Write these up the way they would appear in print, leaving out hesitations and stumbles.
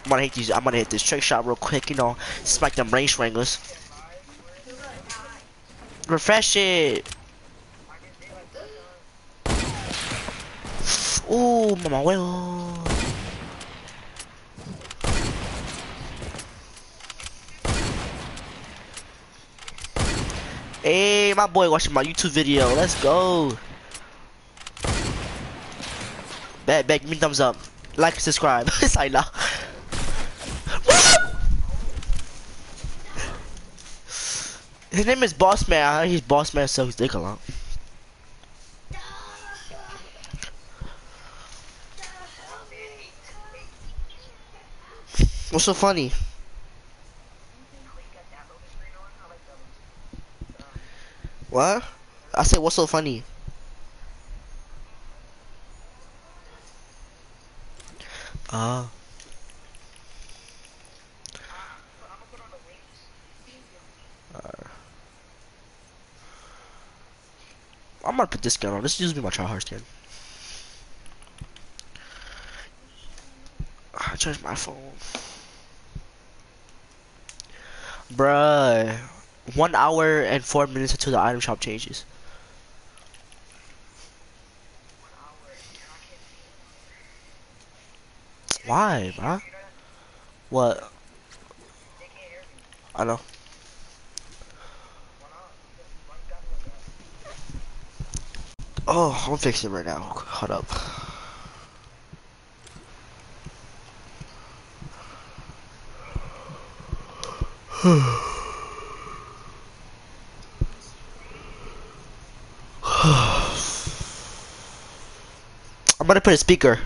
I'm gonna hit this trick shot real quick, you know, spike them range wranglers. Refresh it. Ooh, mama well. Hey, my boy watching my YouTube video. Let's go. Bet, give me thumbs up. Like and subscribe. It's like now. His name is Boss Man. I heard he's Boss Man, so he's dick a lot. What's so funny? What? I said, what's so funny? Ah. I'm gonna put this gun on. This used to be my tryhard skin. I changed my phone. Bruh. 1 hour and 4 minutes until the item shop changes. Why, bruh? What? I know. Oh, I'm fixing it right now. Hold up. I'm gonna put a speaker.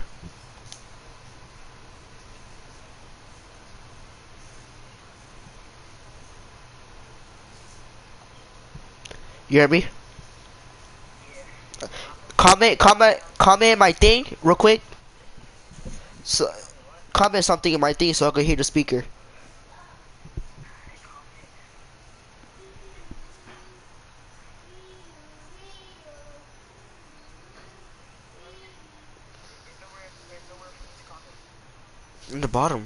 You hear me? Comment my thing real quick. So, comment something in my thing so I can hear the speaker. In the bottom.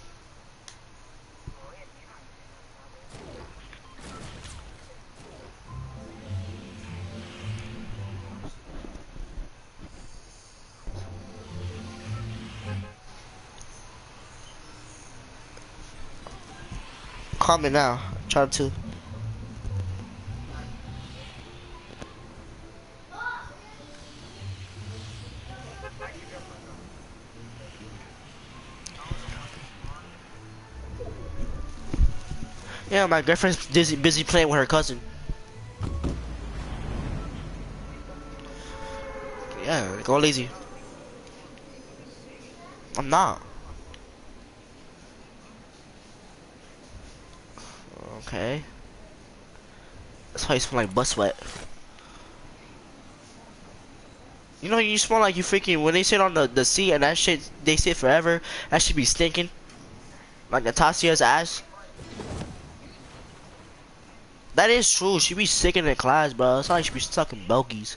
Comment now. Try to. Yeah, my girlfriend's busy playing with her cousin. Yeah, go lazy. I'm not. Okay. That's why you smell like butt sweat. You know, you smell like you freaking, when they sit on the seat and that shit, they sit forever, that should be stinking. Like Natasia's ass. That is true, she be sick in the class, bro. It's not like she be sucking bulkies.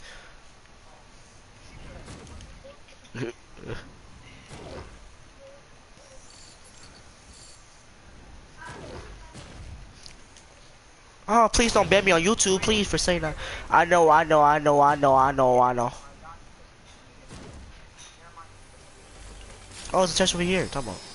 Oh, please don't ban me on YouTube, please, for saying that. I know. Oh, it's a test over here. Come on.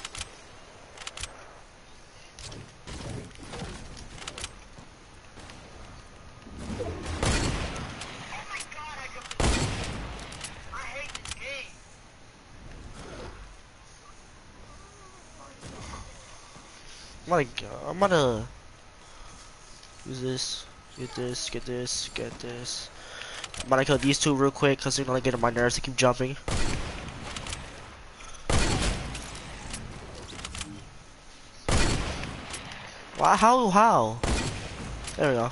I'm gonna use this. Get this. I'm gonna kill these two real quick because they're gonna get on my nerves to keep jumping. Wow, how? There we go.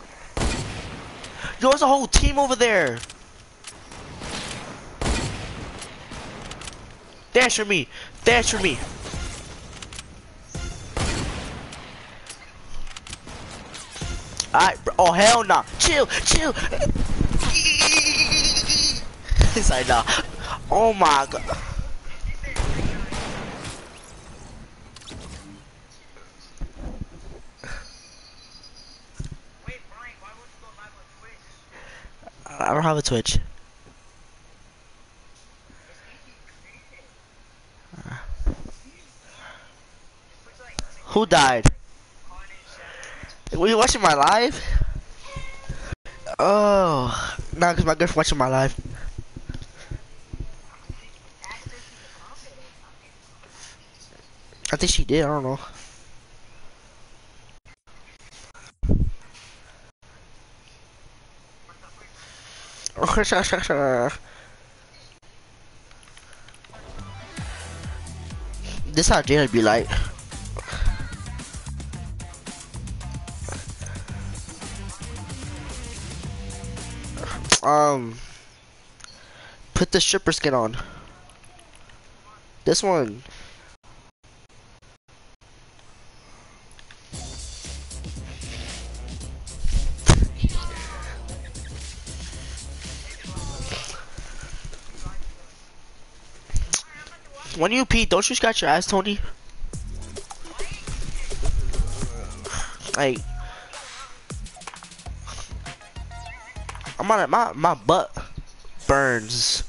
Yo, there's a whole team over there. Dance for me. Dance for me. Alright, oh hell nah. Chill, chill. It's like nah. Oh my god. I don't have a Twitch. Who died? Were you watching my live? Oh, nah, cause my girlfriend watching my live. I think she did. I don't know. This how Jada be like. Put the stripper skin on. This one. When you pee, don't you scratch your ass, Tony? Like, I'm on it. My butt burns.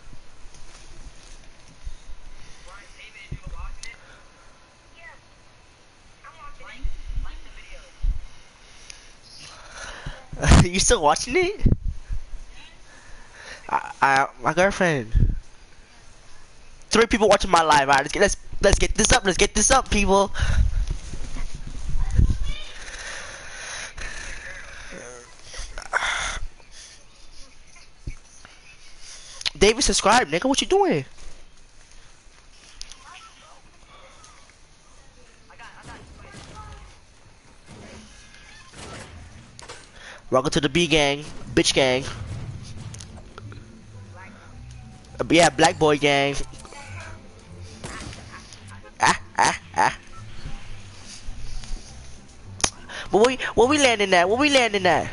You still watching it? My girlfriend. 3 people watching my live. Alright, let's get this up. Let's get this up, people. David, subscribe, nigga. What you doing? Welcome to the B gang, bitch gang. Yeah, black boy gang. Ah. What we landing at? What we landing at?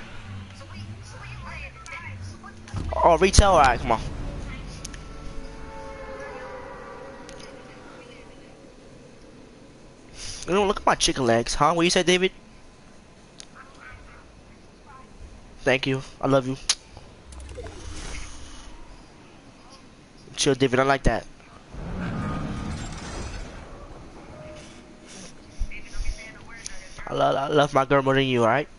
Oh, retail. Alright, come on. You know, look at my chicken legs, huh? What you said, David? Thank you. I love you. Chill, David. I like that. I love my girl more than you, alright?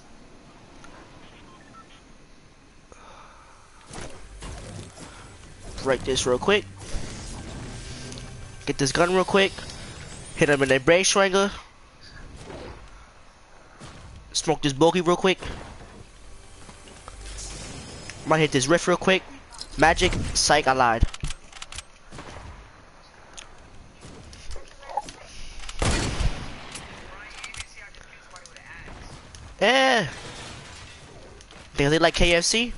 Break this real quick. Get this gun real quick. Hit him in the brain strangler. Smoke this bogey real quick. Might hit this riff real quick. Magic. Psych, I lied. Yeah. Think they like KFC?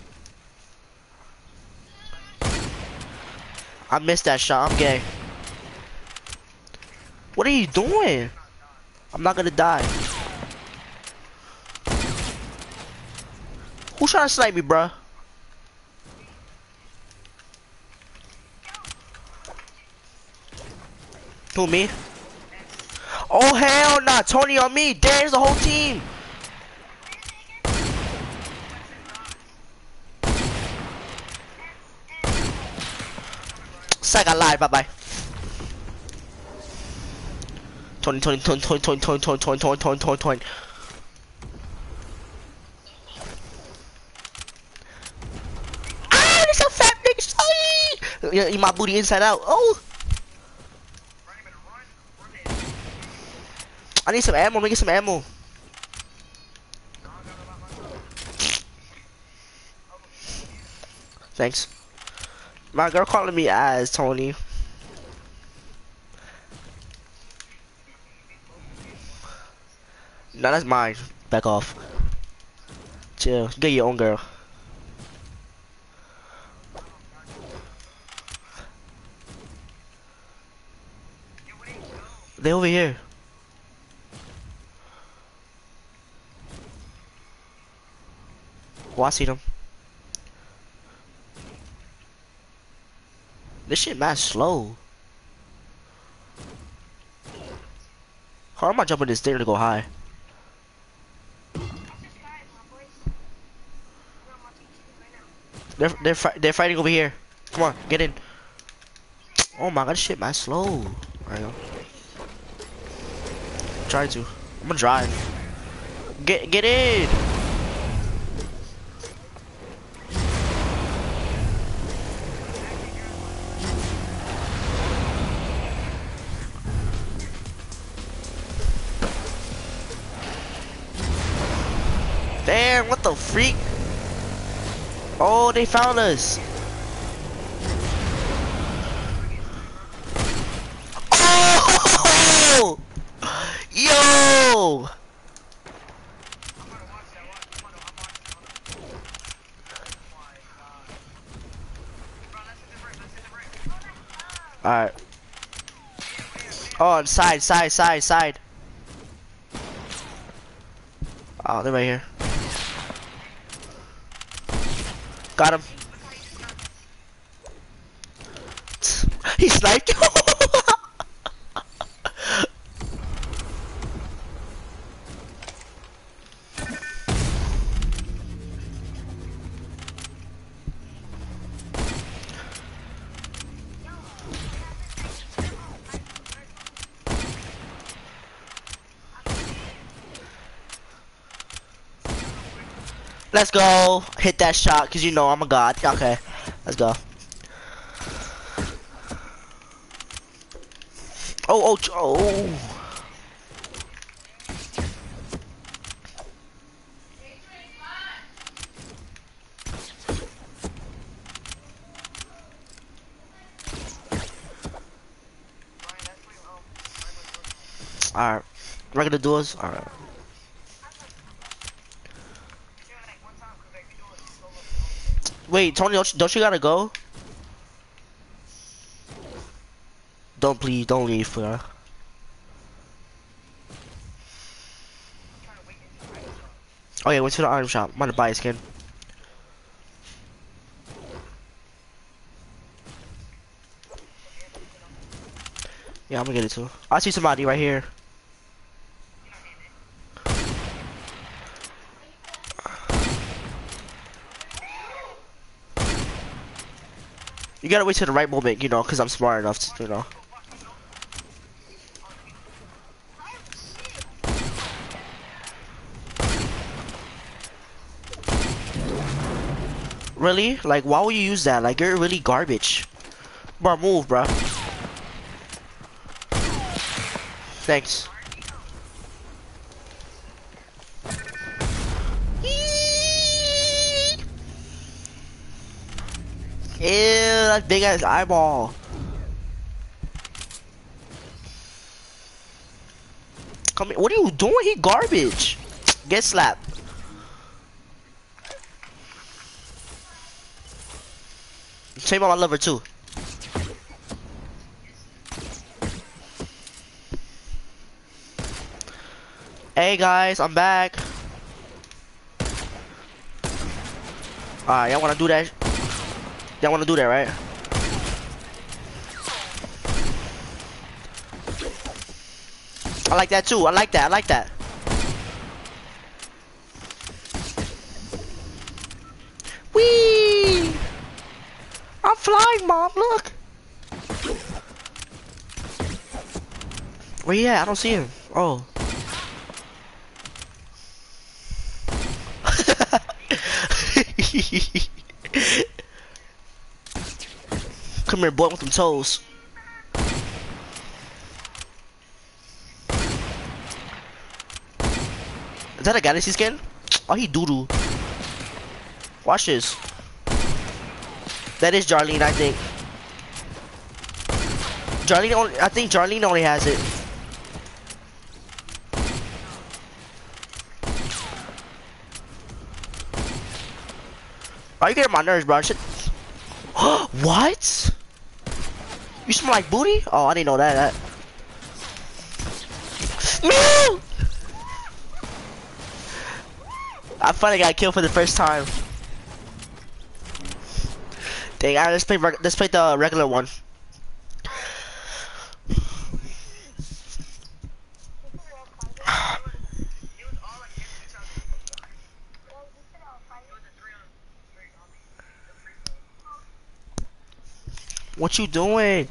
I missed that shot. I'm gay. What are you doing? I'm not gonna die. Who's trying to snipe me, bruh? Who, me? Oh, hell nah. Tony on me. There's the whole team. Psych, I lied. Bye-bye. Tony. Ah, there's a fat nigga. Yeah, eat my booty inside out. Oh. I need some ammo. Let me get some ammo. Thanks. My girl calling me ass, Tony. No, that's mine. Back off. Chill. Get your own girl. They over here. Oh, I see them. This shit mad slow. How am I jumping this stair to go high? They're fighting over here. Come on, get in. Oh my god, this shit mad slow. Alright, go. Try to. I'm gonna drive. Get in. Damn, what the freak? Oh, they found us. Oh! Yo! Alright. Oh, side. Oh, they're right here. Got him. He sniped you. Let's go. Hit that shot, cause you know I'm a god. Okay, let's go. Oh. Alright, regular doors. Alright. Wait, Tony, don't you gotta go? Don't leave, bro. Oh yeah, went to the item shop. I'm gonna buy a skin. Yeah, I'm gonna get it too. I see somebody right here. You gotta wait till the right moment, you know, cause I'm smart enough to, you know. Really? Like, why would you use that? Like, you're really garbage. Bro, move, bro. Thanks. Ew, that big ass eyeball. Come here. What are you doing? He garbage. Get slapped. Same on my lover too. Hey guys, I'm back. Alright, y'all wanna do that? Y'all wanna do that, right? I like that too. I like that. Whee! I'm flying, Mom. Look. Where he at? I don't see him. Oh. Come here, boy, with them toes. Is that a galaxy skin? Oh, he doo-doo. Watch this. That is Jarlene, I think. I think Jarlene only has it. Oh, you getting my nerves, bro. Shit. What? You smell like booty? Oh, I didn't know that. No! I finally got killed for the first time. Dang, let's play the regular one. What you doing?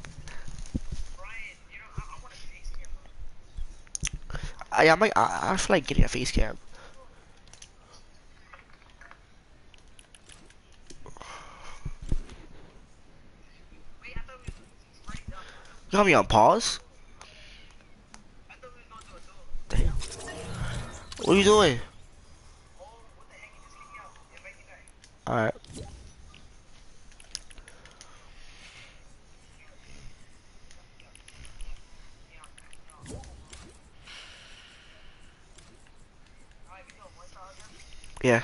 I feel like getting a face cam. You got me on pause? Damn. What are you doing? Alright. Yeah.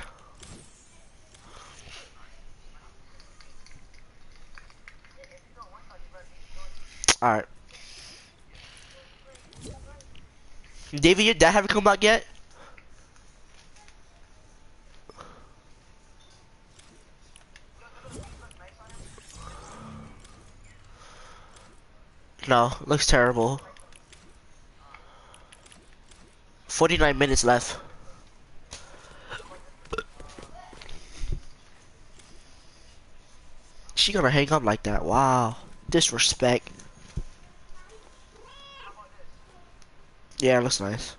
Alright. David, your dad haven't come back yet? No, looks terrible. 49 minutes left. She gonna hang up like that. Wow. Disrespect. Yeah, it looks nice.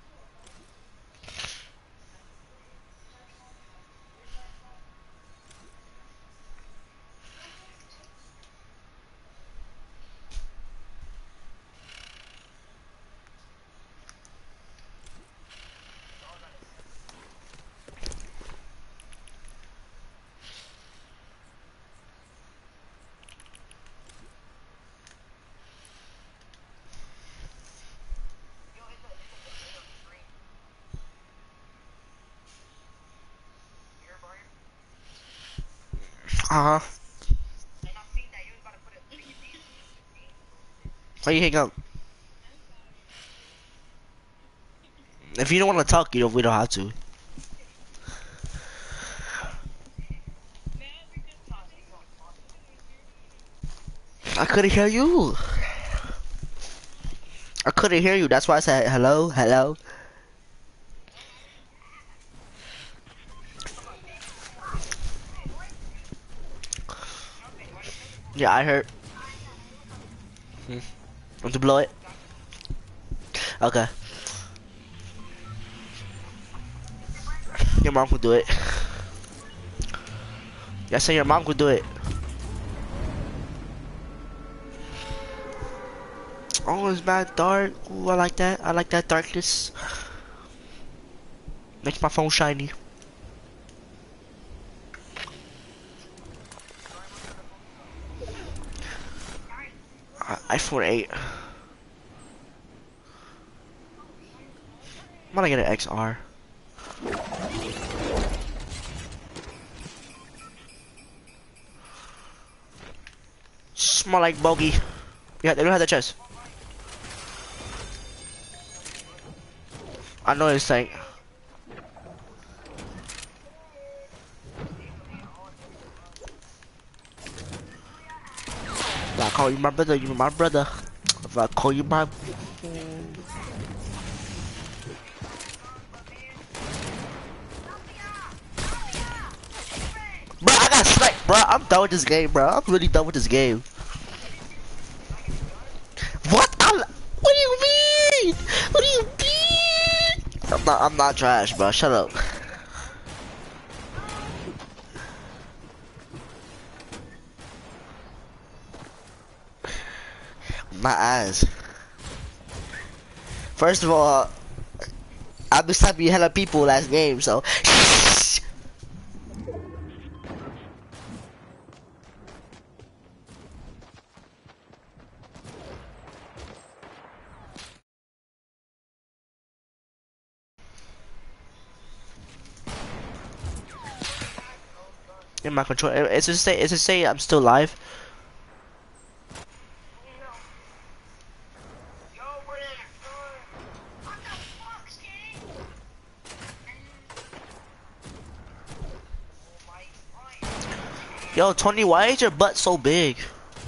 Uh-huh. Why you hang up? If you don't want to talk, we don't have to. I couldn't hear you. I couldn't hear you. That's why I said hello, hello. Yeah, I heard. Want to blow it? Okay. Your mom could do it. Yeah, say your mom could do it. Oh, it's bad dark. Ooh, I like that. I like that darkness. Makes my phone shiny. iPhone 8. I'm gonna get an XR. Smell like bogey. Yeah, they don't have the chest. I know it's like. If I call you my brother, you're my brother. If I call you my. Bro, I got sniped, bro. I'm done with this game, bro. I'm really done with this game. What? What do you mean? What do you mean? I'm not trash, bro. Shut up. My ass. First of all, I been slapping hella people last game, so. In my control, it's just say I'm still live. Yo, Tony, why is your butt so big?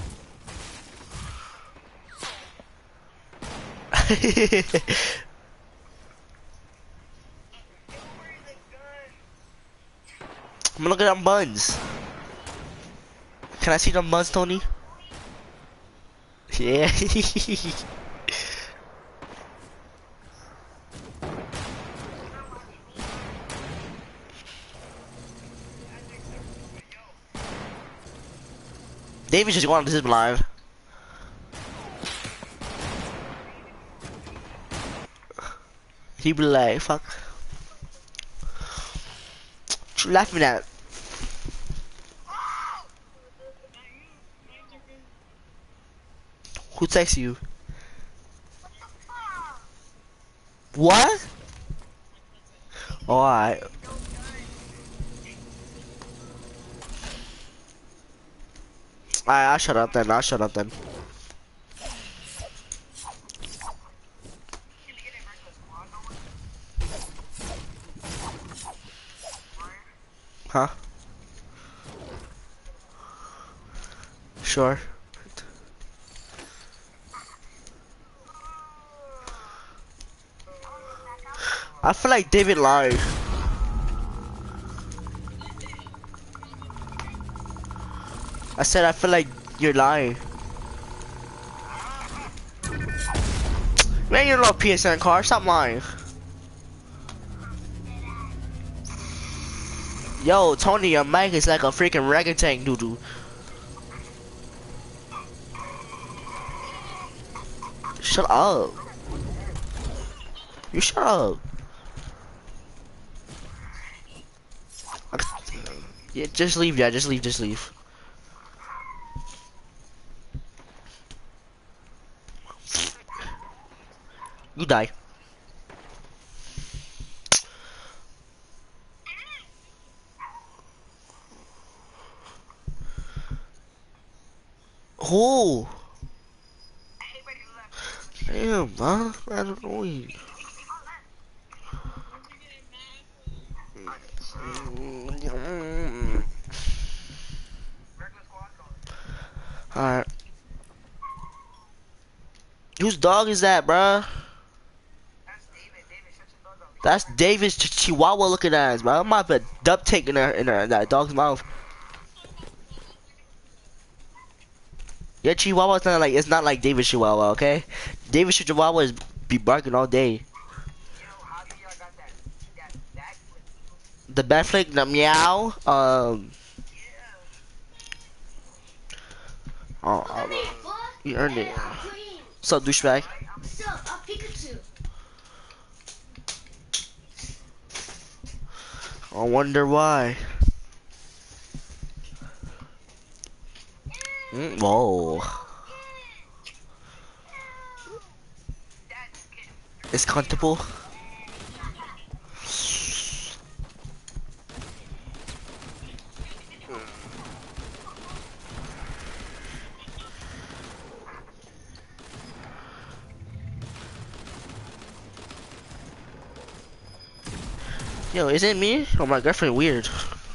I'm gonna look at them buns. Can I see them buns, Tony? Yeah. David just going on this live. He be like, fuck. What you laughing at? Who texts you? What? Oh, alright. Alright, I'll shut up then. I'll shut up then. Huh? Sure. I feel like David lied. I said I feel like you're lying. Man, you're not PSN car. Stop lying. Yo, Tony, your mic is like a freaking orangutan doo-doo. Shut up. You shut up. Yeah, just leave, yeah, just leave, just leave. You die. Who? Damn, man. I don't know you. Alright. Whose dog is that, bruh? That's David's Chihuahua looking ass, bro. I might put duct tape in that dog's mouth. Your Chihuahua's not like, it's not like David's Chihuahua, okay? David's Chihuahua is be barking all day. The bat flick, the meow, you earned it. What's up, douchebag? I wonder why. Whoa. It's comfortable. Yo, is it me or my girlfriend weird?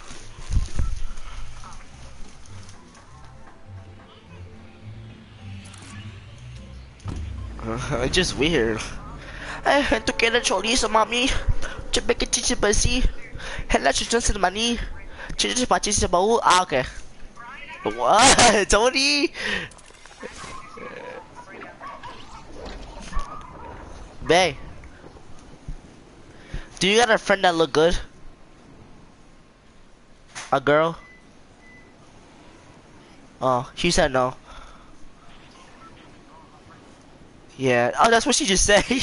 It's just weird. ¿Tú quieres chorizo, mami? Chipe chichi basi. Hela chuchon mani. Chichi pachi bau. Ah, okay. What? Tony? Bae. Do you got a friend that look good? A girl? Oh, she said no. Yeah. Oh, that's what she just said.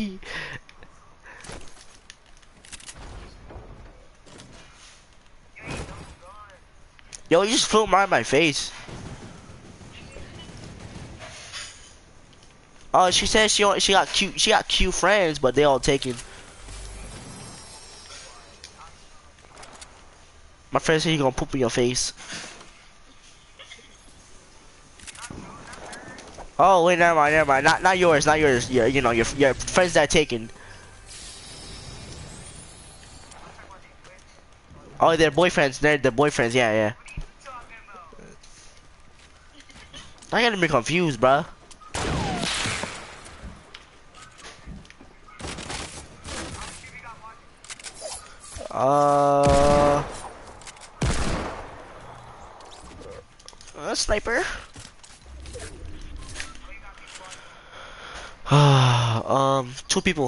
Yo, you just flew right in my face. Oh, she said she got cute friends, but they all taken. My friend said he gonna poop in your face. Oh wait, never mind. Not yours, not yours. You know your friends that are taken. Oh, they're boyfriends. They're boyfriends. Yeah, yeah. I gotta be confused, bruh. Sniper. Two people.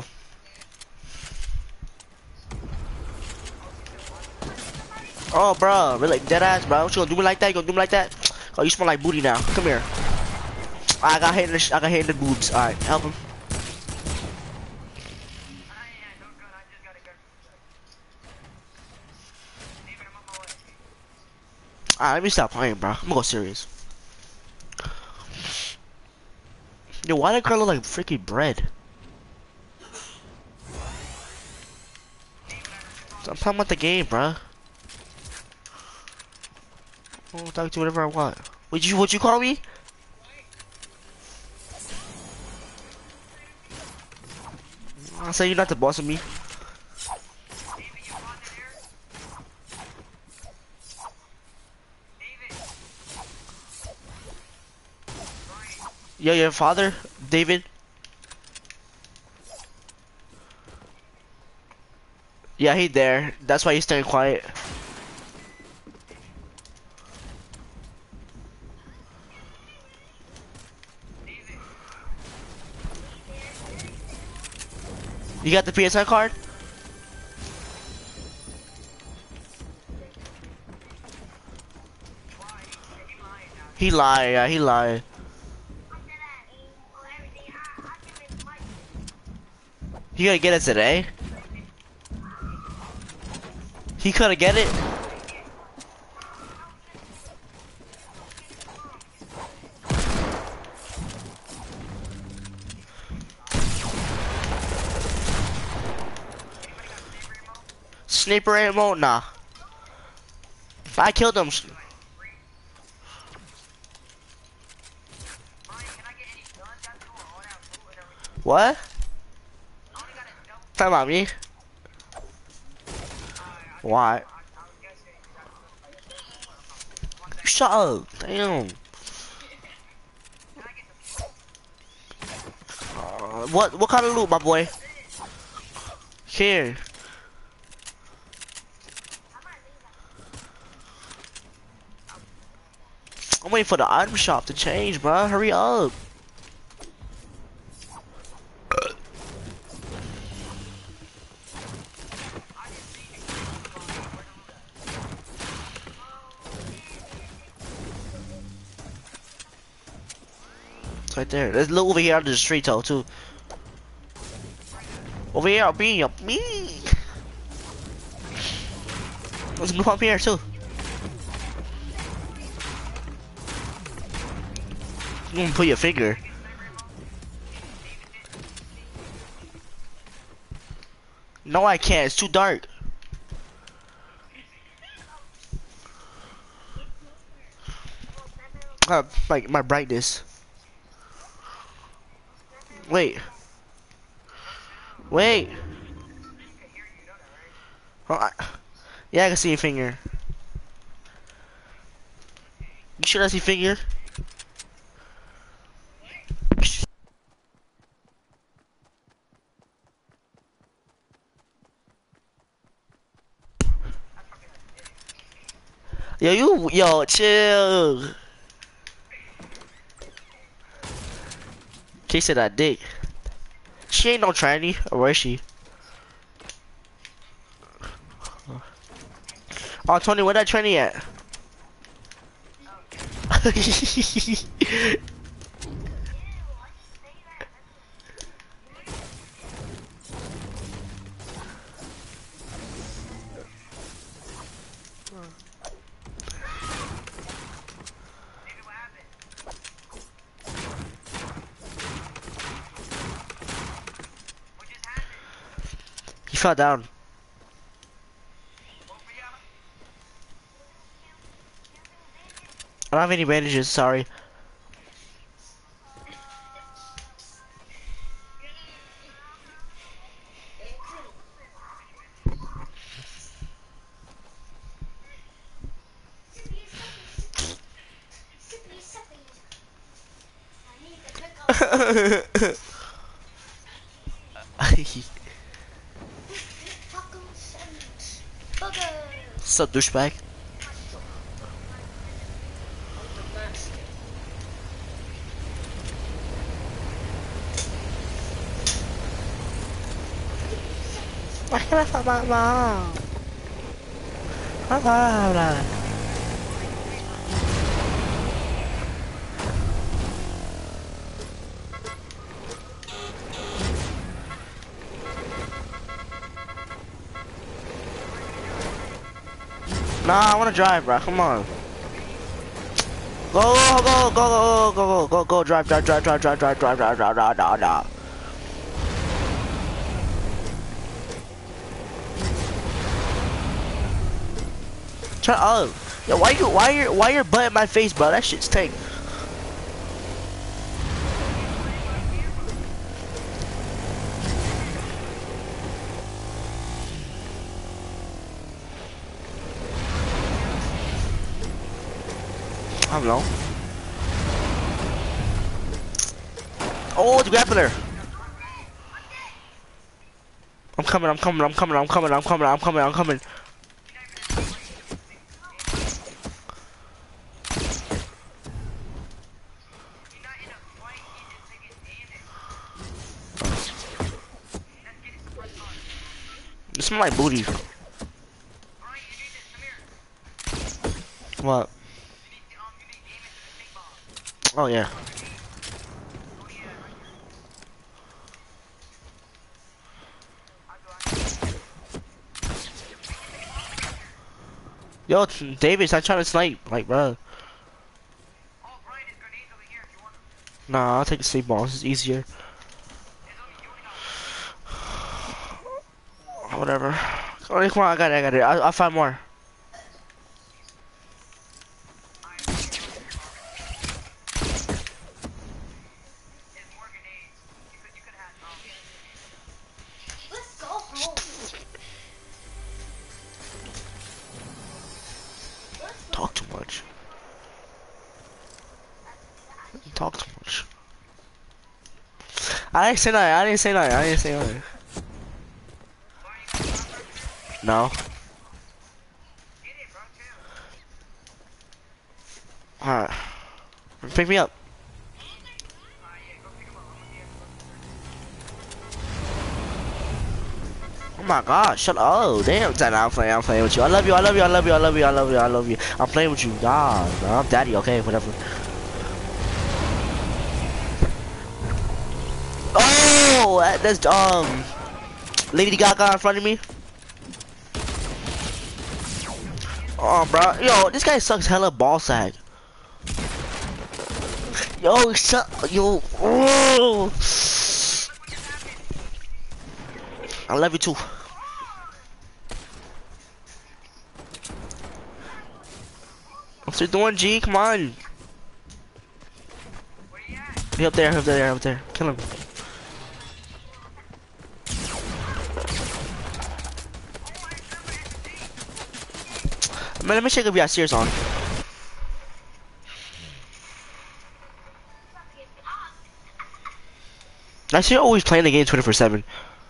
Oh, bro, really dead ass, bro. What you gonna do me like that? You gonna do me like that? Oh, you smell like booty now. Come here. I got hit in the, I got hit in the boobs. All right, help him. All right, let me stop playing, bro. I'm gonna go serious. Yo, why that girl look like freaking bread? I'm talking about the game, bro. I'll talk to whatever I want. What you call me? I say you're not the boss of me. Yo, your father, David. Yeah, he there. That's why he's staying quiet. You got the PSI card? He lied, yeah, he lied. He gonna get it today? He couldn't get it? Sniper ammo? Nah. I killed him. What? Talk about me? Why? Shut up. Damn. What kind of loot, my boy? Here. I'm waiting for the item shop to change, bro. Hurry up. It's right there. There's loot over here under the street, though, too. Over here, me. There's loot up here, too. You can put your finger. No, I can't. It's too dark. My brightness. Wait. Wait. Oh, yeah, I can see your finger. You sure I see finger? Yo, chill. She said that dick. She ain't no tranny, or where is she? Oh, Tony, where that tranny at? He fell down. I don't have any bandages, sorry. Sup, douchebag? Why can't I find my mom? Nah, I wanna drive, bro. Come on. Go, drive. Shut up. Yo, why your butt in my face, bro? That shit's tank. I don't know. Oh, the grappler. I'm coming. It smells like booty. What? Oh yeah. Yo, Davis, I'm trying to snipe, like, bro. Nah, I'll take the sleep ball. This is easier. Whatever. Oh, come on, I got it. I'll find more. Talk too much. Talk too much. I didn't say nothing. No. Alright. Pick me up. Oh my god, shut up. Oh, damn, I'm playing with you. I love you. I'm playing with you. Nah, I'm daddy, okay, whatever. Oh, that's Lady Gaga in front of me. Oh, bro. Yo, this guy sucks hella ball sack. Yo, yo. Oh. I love you too. What's he doing, G? Come on. He up there. Kill him. Man, let me check if you got Sears on. I see you always playing the game 24/7.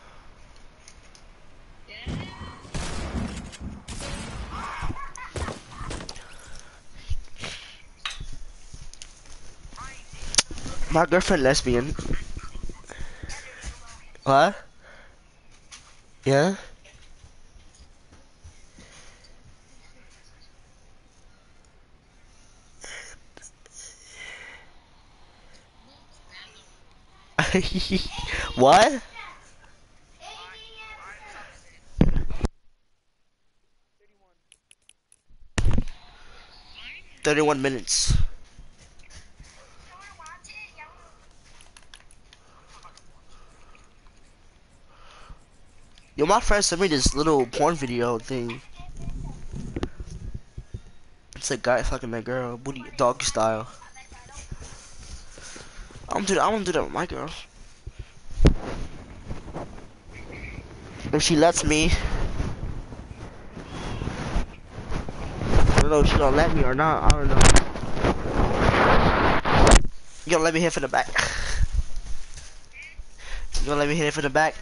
My girlfriend lesbian. What? Yeah? What? 31 minutes. Yo, my friend sent me this little porn video thing. It's a guy fucking that girl, booty dog style. I want to do that with my girl. If she lets me. I don't know if she gonna let me or not. I don't know. You gonna let me hit from the back? gonna let me hit it from the back?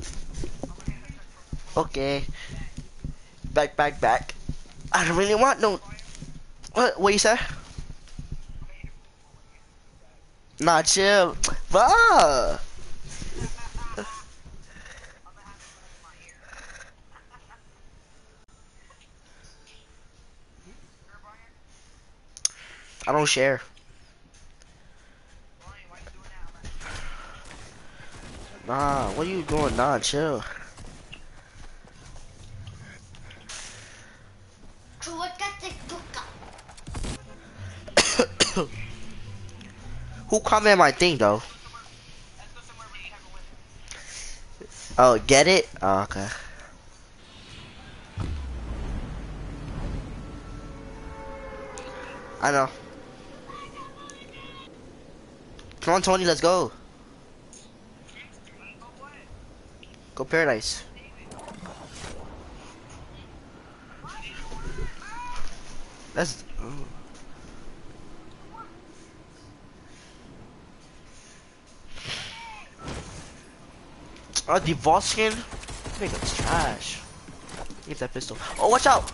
Okay. Back, back, back. I don't really want no. What you say? Nah, chill. Bruh. I don't share. Nah, what are you doing? Nah, chill. Who commented my thing though? Oh, get it? Oh, okay. I know. Come on, Tony, let's go. Go Paradise. That's. Oh, the Voss skin? Nigga's trash. Get that pistol. Oh, watch out!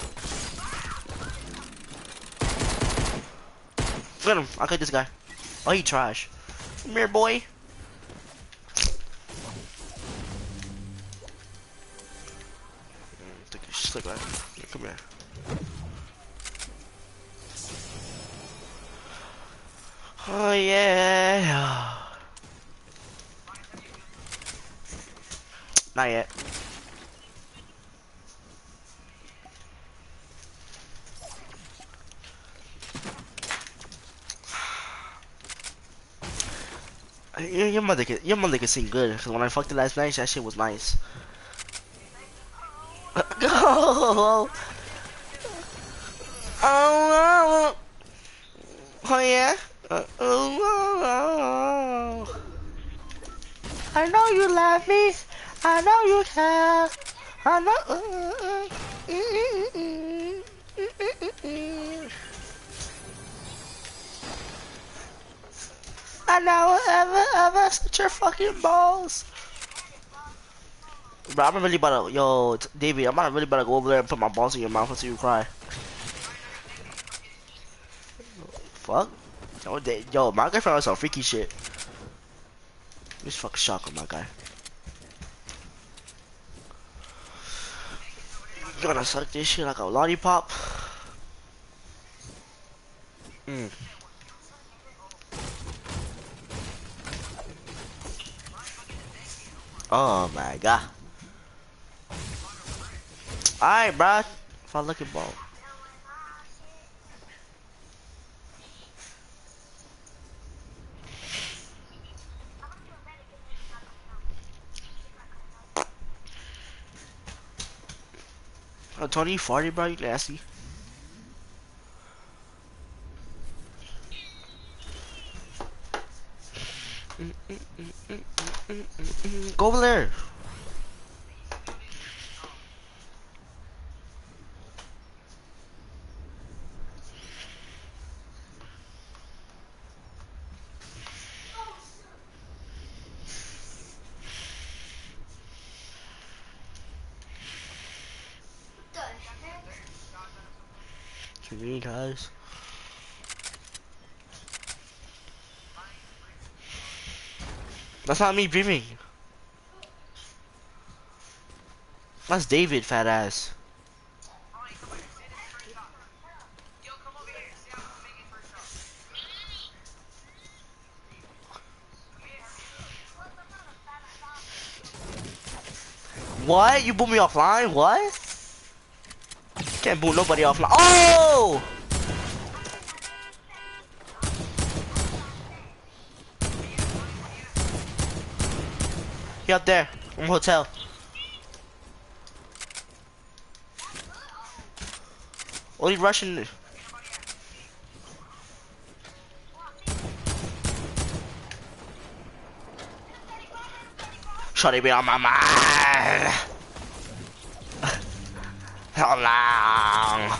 Get him. I'll get this guy. Oh, he trash. Come here, boy. Take a slick right. Come here. Oh, yeah. Not yet. Your mother can sing good. Cause when I fucked it last night, that shit was nice. Go. Oh, oh yeah. Oh. I know you love me. I know you care. I know. I never ever such your fucking balls. Bro, I'm really about to, yo, David, I'm really about to go over there and put my balls in your mouth until you cry. Fuck. Yo, my girlfriend was some freaky shit. Just fucking shock with my guy. You gonna suck this shit like a lollipop? Mm. Oh my god. Alright, bro. If I look at ball. Oh, Tony, you farted, bro? You nasty. Go over there. What you mean, guys? That's not me dreaming. That's David, fat ass. What? You boot me offline? What? Can't boot nobody offline. Oh! He up there. I'm hotel. Only Russian. Shawty be on my mind. How long?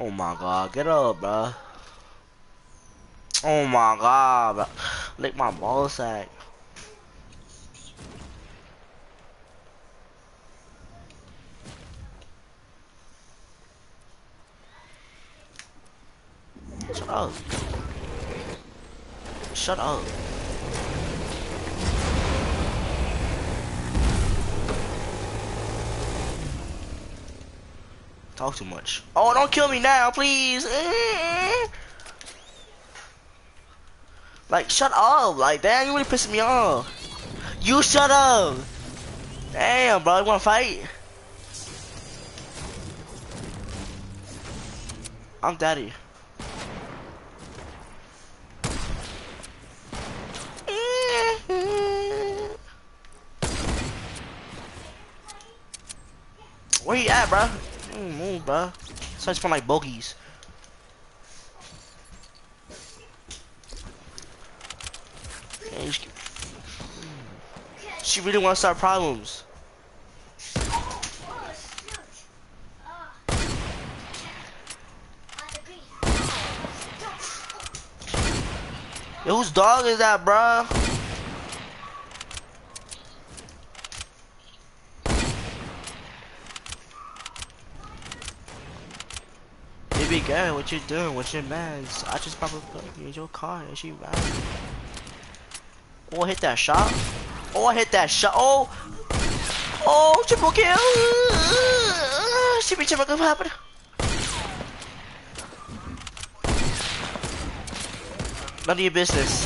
Oh my god, get up, bro. Oh my god, bro. Lick my ball sack. Shut up. Shut up. Talk too much. Oh, don't kill me now, please. Like, shut up. Like, damn, you really pissing me off. You shut up. Damn, bro, you wanna fight? I'm daddy. Where you at, bro? Move, bro. Starts from like bogeys. Yeah, she really wanna start problems. Yo, whose dog is that, bro? Baby girl, what you doing? What you mad? I just popped up in your car and she mad. Oh, I hit that shot. Oh, I hit that shot. Oh, oh, triple kill. She be triple kill happened. None of your business.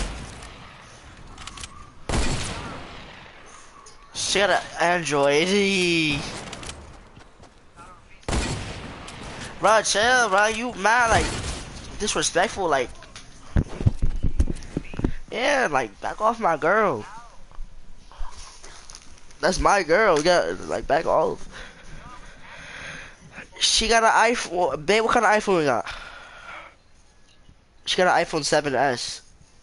She got an Android. Bro, chill, bro. You mad, like, disrespectful, like. Yeah, like, back off my girl. That's my girl. Yeah, like, back off. She got an iPhone. Babe, what kind of iPhone you got? She got an iPhone 7S.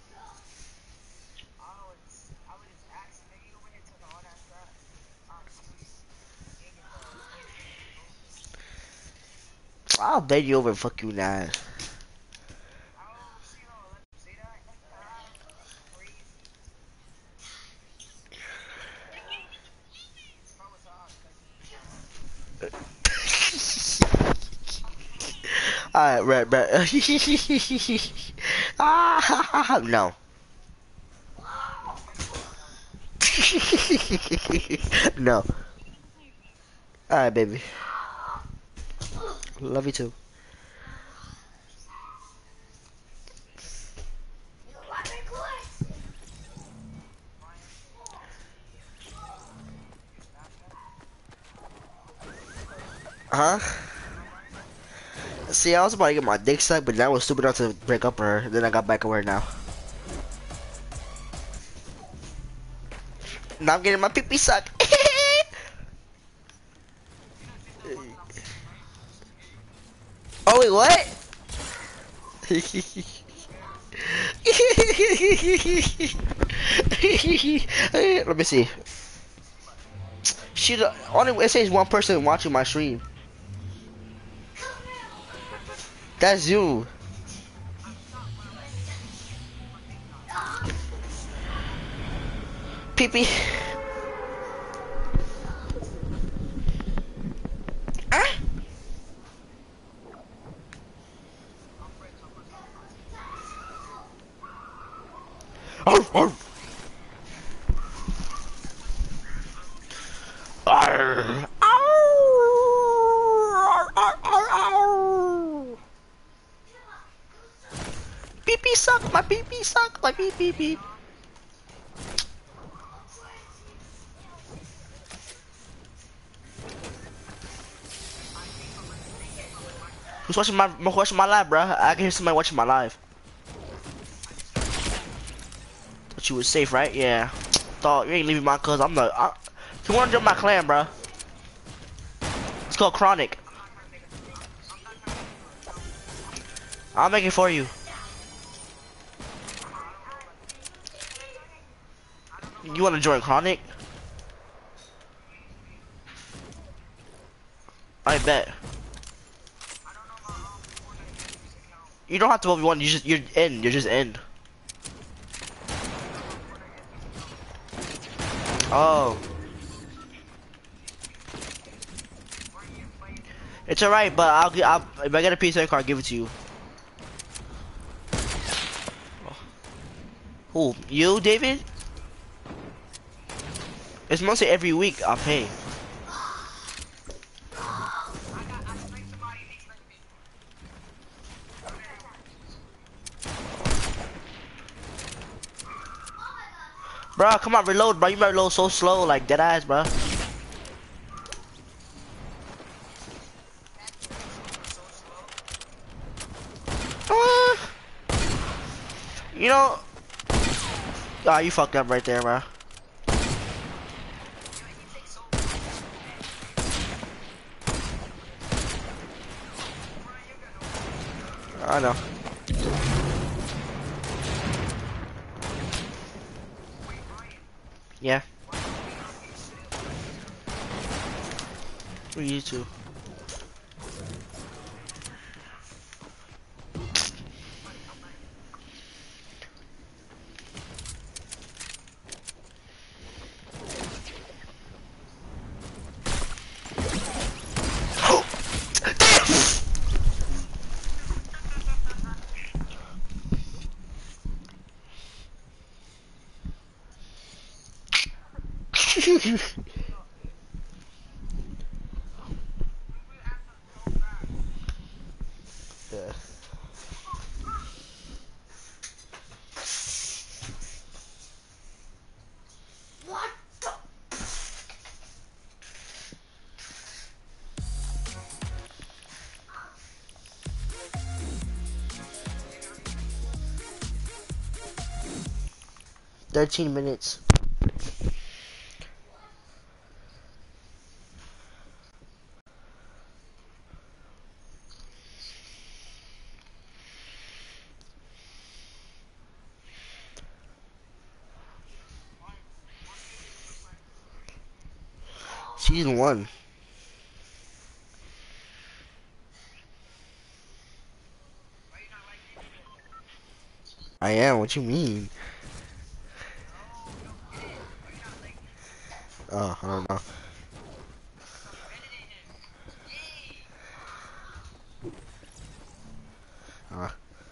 I'll bend you over and fuck you in the ass. Alright, right. Ah, no. No. Alright, baby. Love you too. Huh? See, I was about to get my dick sucked, but then I was stupid enough to break up with her. Then I got back with her now. Now I'm getting my pee-pee sucked. Oh, wait, what? Let me see. She the only it says one person watching my stream. That's you. Pee pee. Ah? Arf, arf. Arr. Ow. Pee pee suck, my pee pee suck, my pee pee pee. Who's watching my live, bro? I can hear somebody watching my live. Thought you was safe, right? Yeah. Thought you ain't leaving my cuz. I'm the. You wanna join my clan, bro? It's called Chronic. I'll make it for you. You wanna join Chronic? I bet. You don't have to 1v1. You're in. You're just in. Oh. It's alright, but if I get a PS5 card, I'll give it to you. Who? You, David? It's mostly every week I'll pay. Bro, come on, reload, bro. You might reload so slow, like dead ass, bro. Uh, you know, ah, you fucked up right there, bro. I know. Yeah. For you too. Yeah. 13 minutes. Season 1. I am. What you mean? Oh, I don't know. Uh,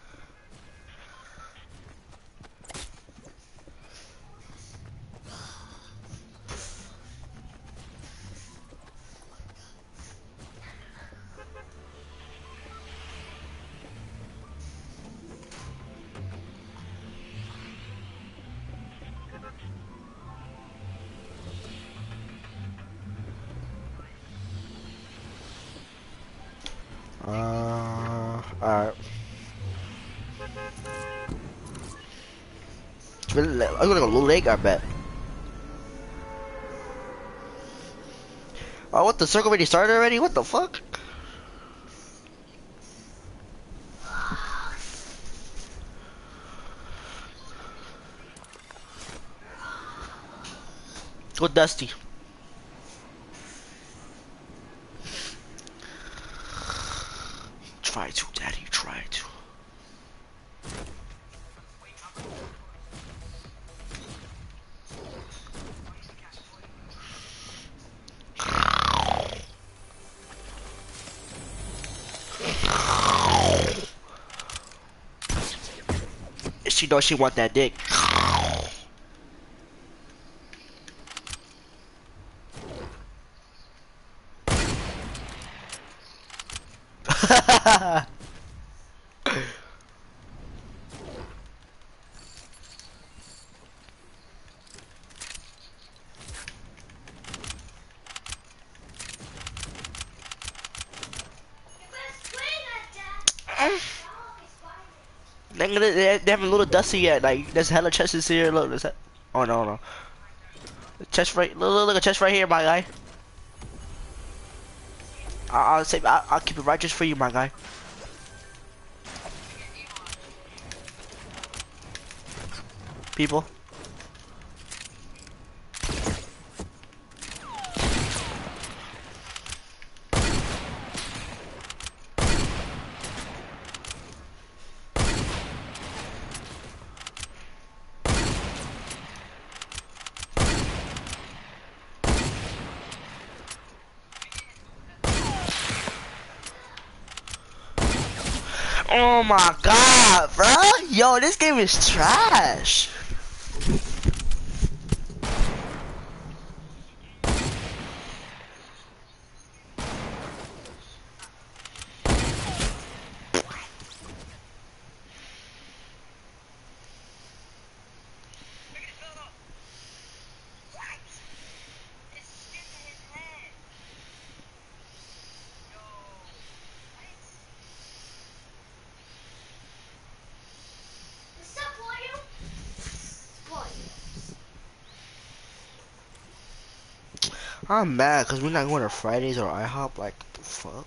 alright. I'm gonna go Little Lake, I bet. Oh, what? The circle already started already? What the fuck? Go Dusty. Try to, Daddy. Try to. She knows she want that dick. They haven't little Dusty yet. Like, there's hella chests here. Look, there's oh no, no. Chest right. Look, a chest right here, my guy. I'll say, I'll keep it right just for you, my guy. People. Oh my god, bro. Yo, this game is trash. I'm mad because we're not going to Fridays or IHOP. Like, what the fuck?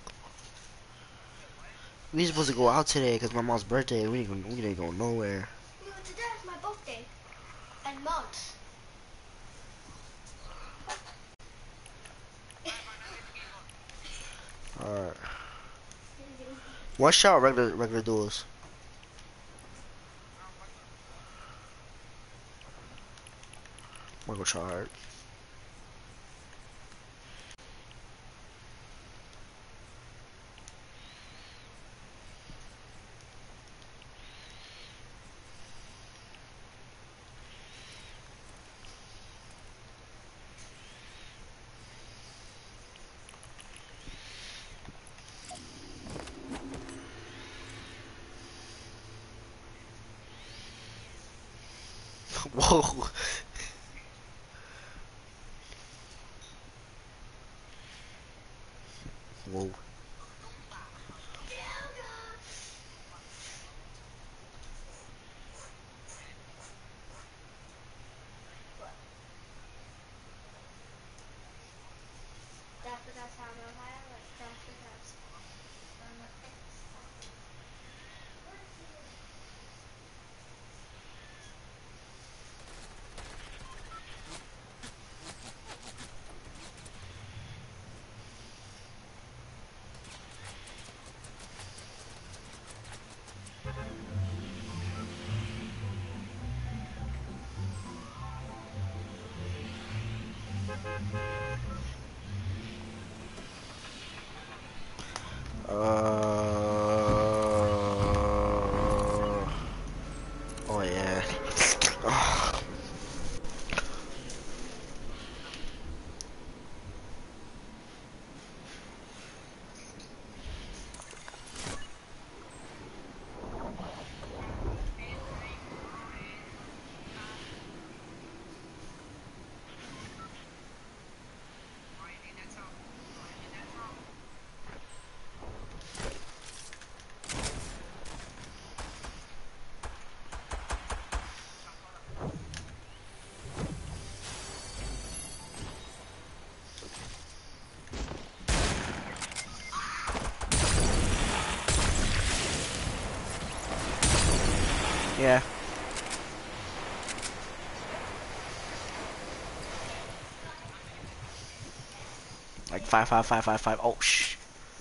We supposed to go out today because my mom's birthday. We didn't go nowhere. Today is my birthday. And March. Alright. One shot regular duels. I'm gonna go try hard. Whoa. Whoa. Oh yeah. Yeah. Like 5 5 5 5 5. Oh shh.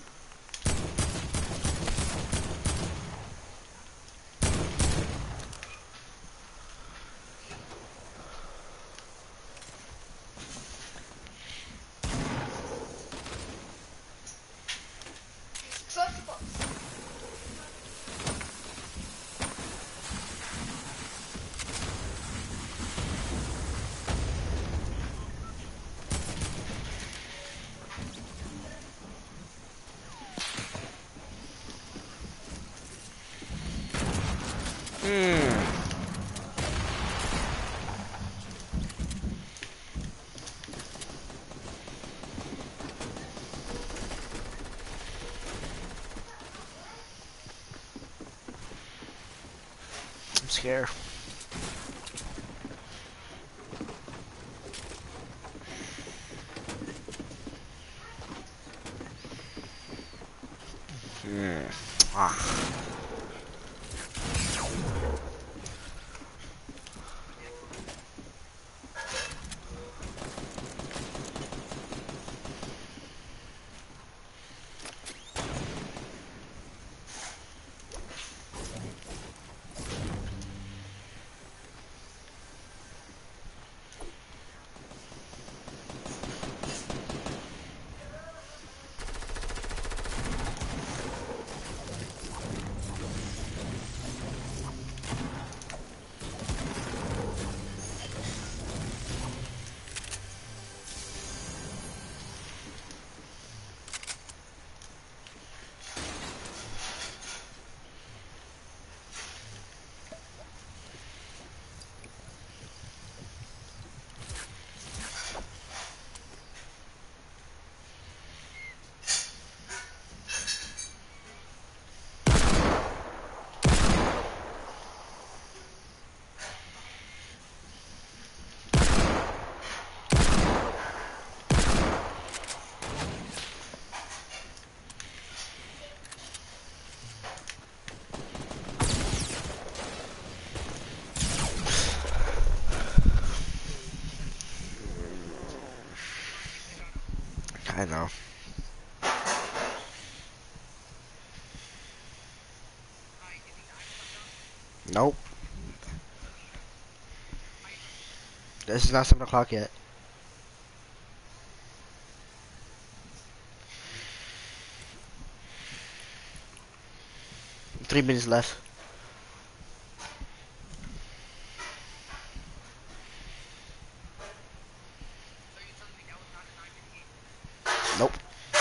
I'm scared. Ah. I know. Nope. This is not 7 o'clock yet. Three minutes left. Nope.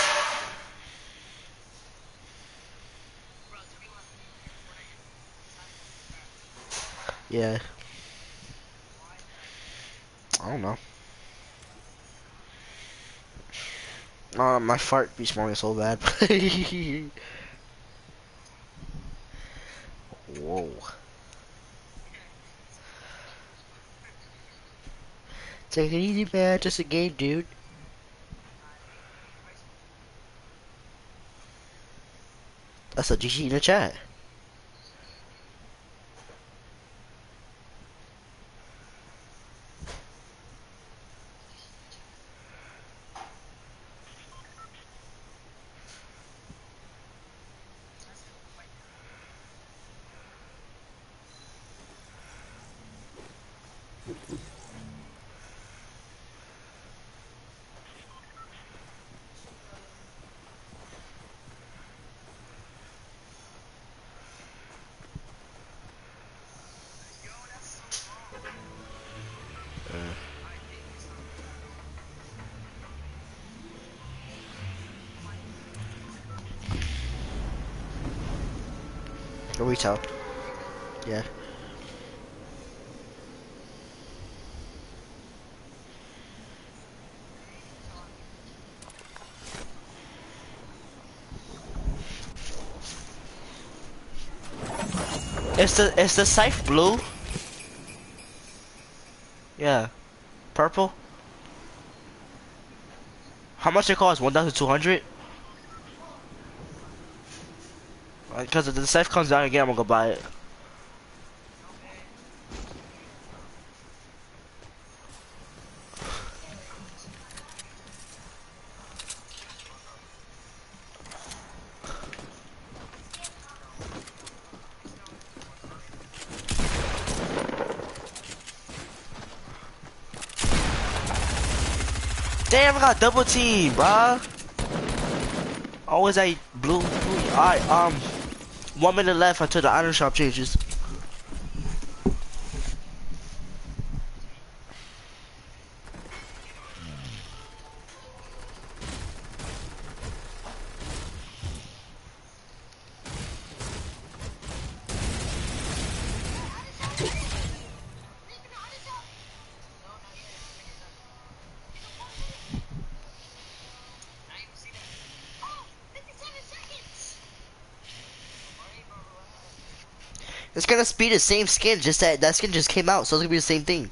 Yeah. I don't know. My fart be smelling so bad. Whoa. Take it easy, man. Just a game, dude. That's a GG in the chat. Go retail. Yeah. Is the scythe blue? Yeah. Purple? How much it cost? 1,200? Because if the scythe comes down again, I'm gonna go buy it. Damn, I got double team, bruh. Always a blue. Alright, 1 minute left until the item shop changes. It's gonna be the same skin, just that skin just came out, so it's gonna be the same thing.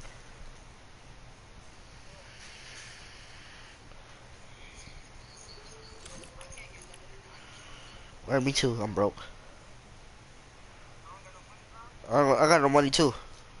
Well, me too, I'm broke. I got no money too.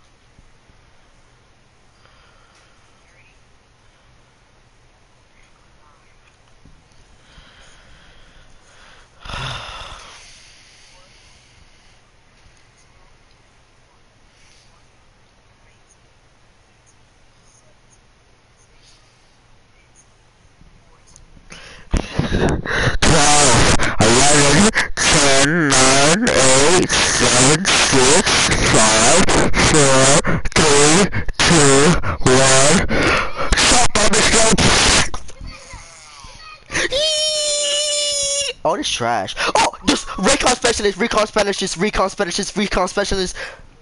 Oh, this trash. Oh, just recon specialist, recon specialist, recon specialist, recon specialist.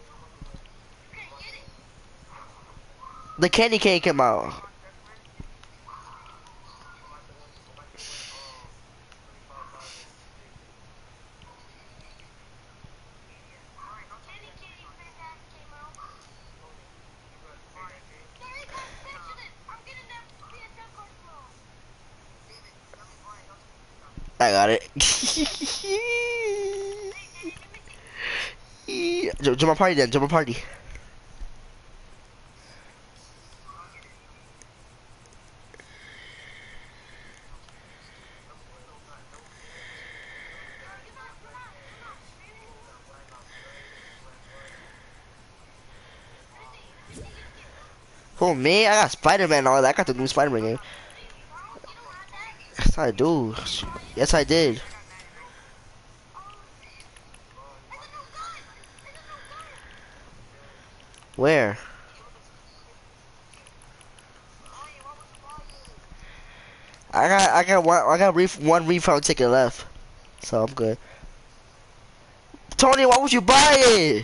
The candy cane came out. I got it. Jump my party then, jump my party. Who, me? I got Spider-Man and all that. I got the new Spider-Man game. Yes, I do. Yes, I did. Where? I got one refund ticket left, so I'm good. Tony, why would you buy it?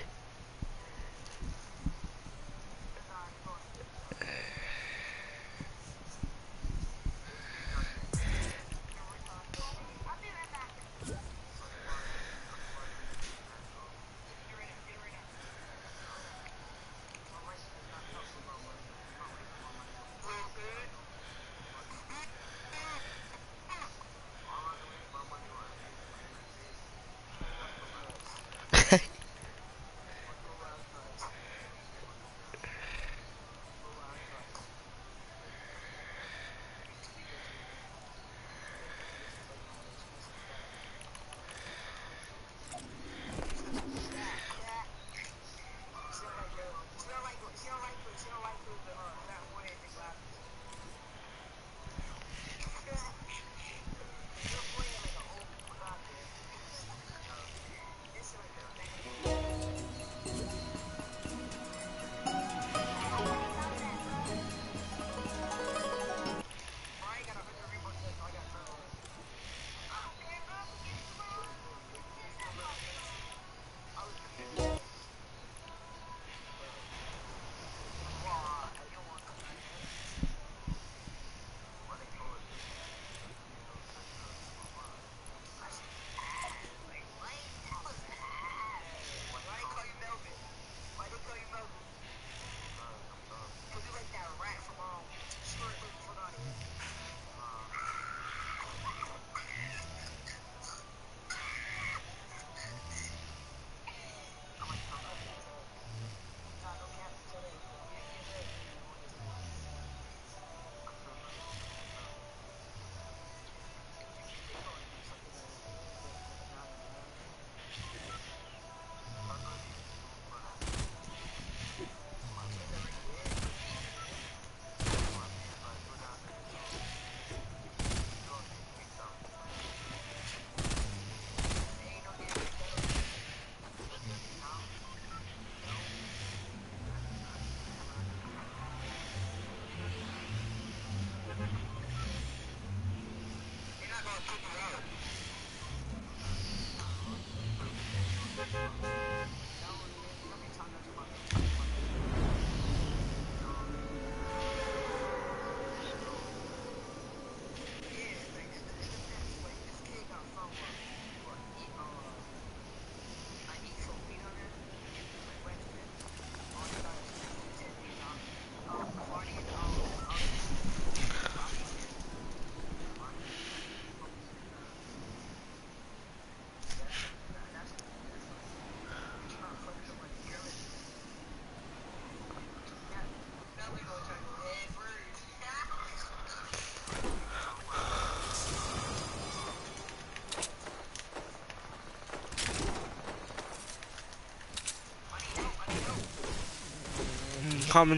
Coming.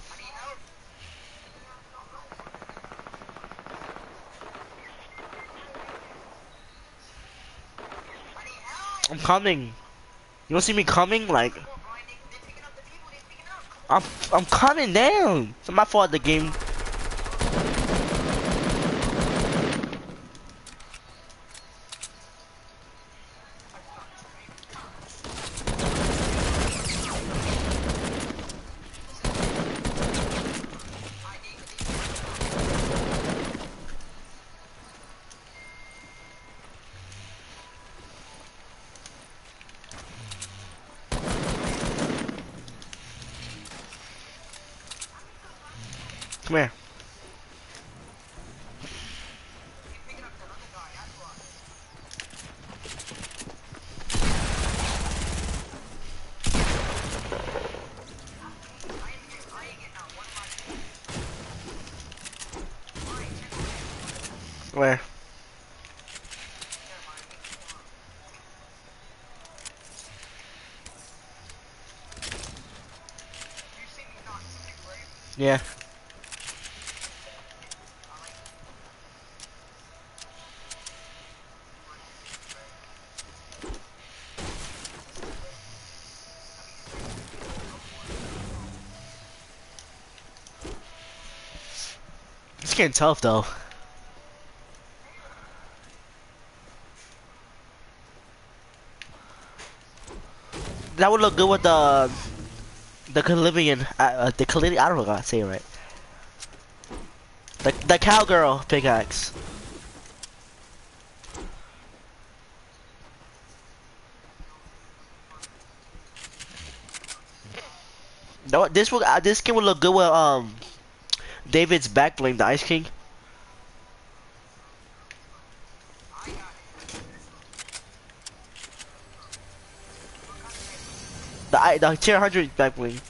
I'm coming. You don't see me coming? Like, I'm I'm coming down. It's my fault. The game. Come here. Where? Yeah. It's getting tough though. That would look good with the Calibian, the Calibian. I don't know how to say it right. The cowgirl pickaxe. No, this skin would look good with David's back bling, the Ice King. The tier 100 back bling.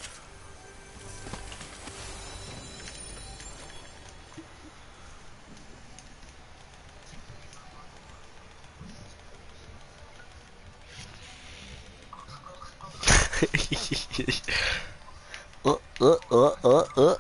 uh, uh, uh, uh.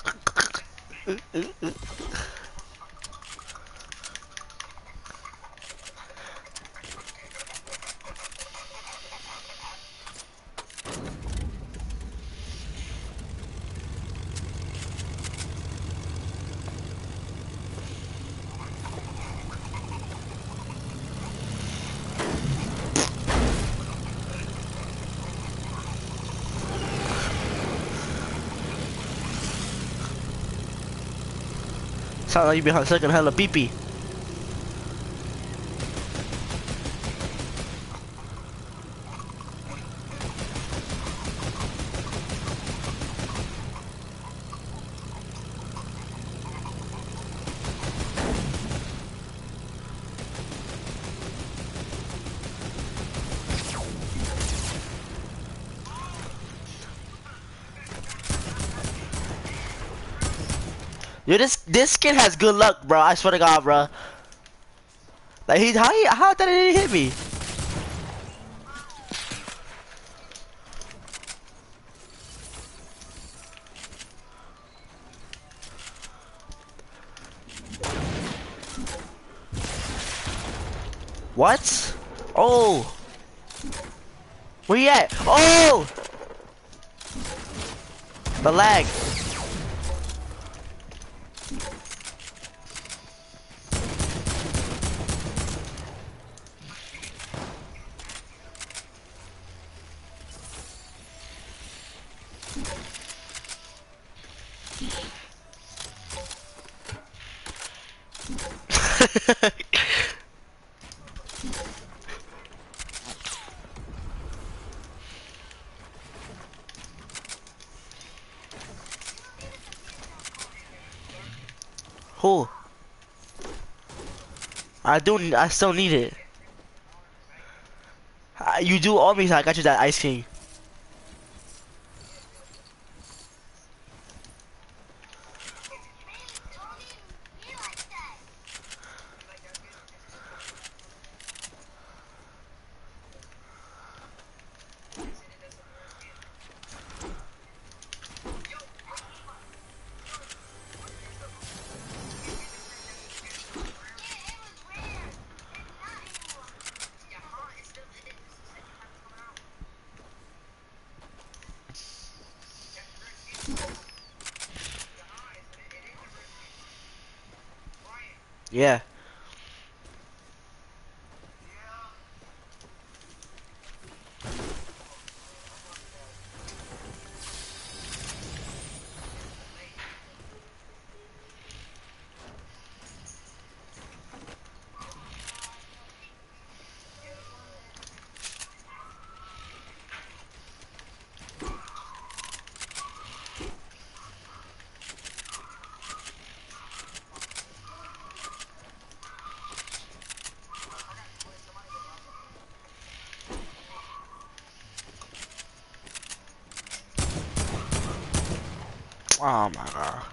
Sound like you behind second hella beepy. Yo, this skin has good luck, bro. I swear to God, bro. Like how did it hit me? What? Oh, where you at? Oh, the lag. Who? I still need it. You do owe me, so I got you that Ice King. Yeah. Oh my God.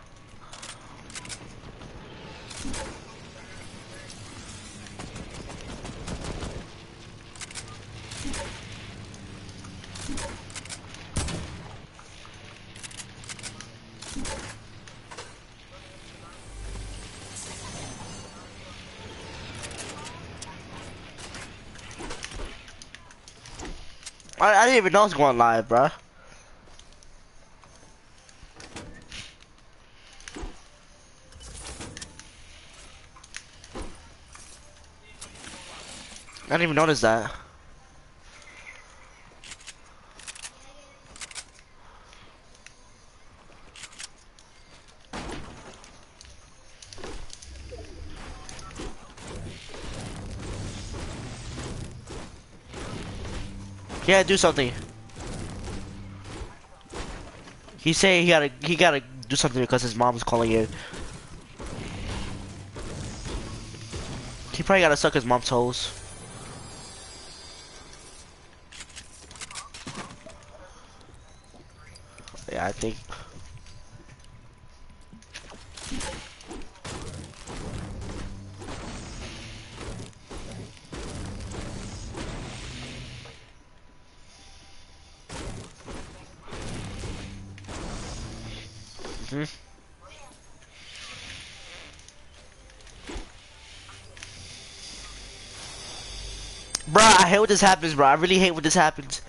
I didn't even know I was going live, bruh. I didn't even notice that. Yeah, do something. He say he gotta do something because his mom's calling in. He probably gotta suck his mom's toes. Yeah, I think. Hmm. Bruh, I hate when this happens, bruh. I really hate when this happens.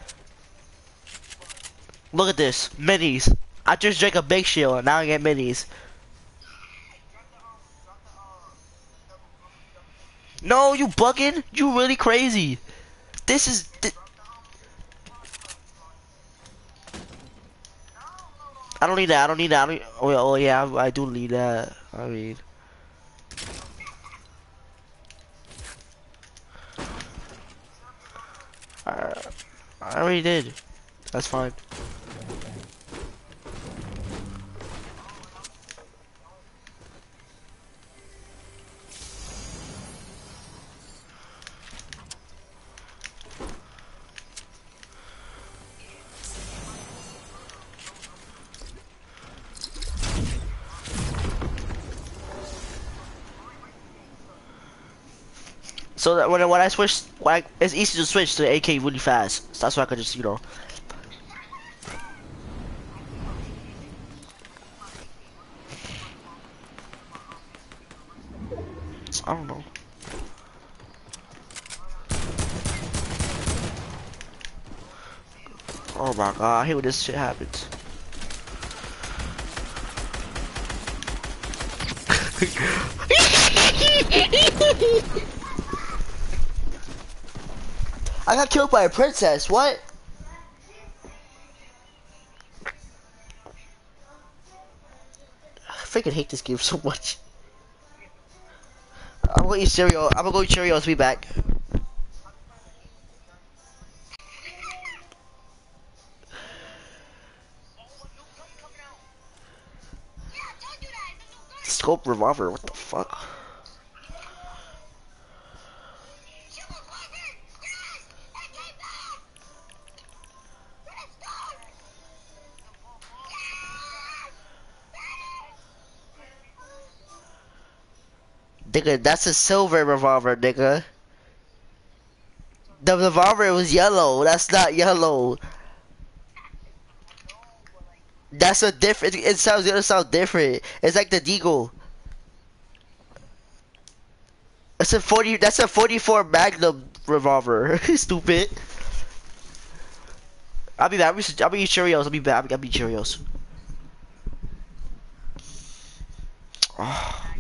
Look at this. Minis. I just drank a big shield and now I get minis. No, you bugging? You really crazy. This is... I don't need that. I don't need that. I don't, oh yeah, I do need that. I mean... I, I already did. That's fine. So that when I switch, it's easy to switch to AK really fast. So that's why I could just, you know. I don't know. Oh my god, I hate when this shit happens. I got killed by a princess. What? I freaking hate this game so much. I'm gonna eat cereal. I'm gonna go eat Cheerios. Be back. Scope revolver. What the fuck? Nigga, that's a silver revolver, nigga. The revolver was yellow. That's not yellow. That's a different. It sounds gonna sound different. It's like the Deagle. That's a 40. That's a 44 Magnum revolver. Stupid. I'll be back. I'll be eat Cheerios. I'll be back. I'll be Cheerios. Oh.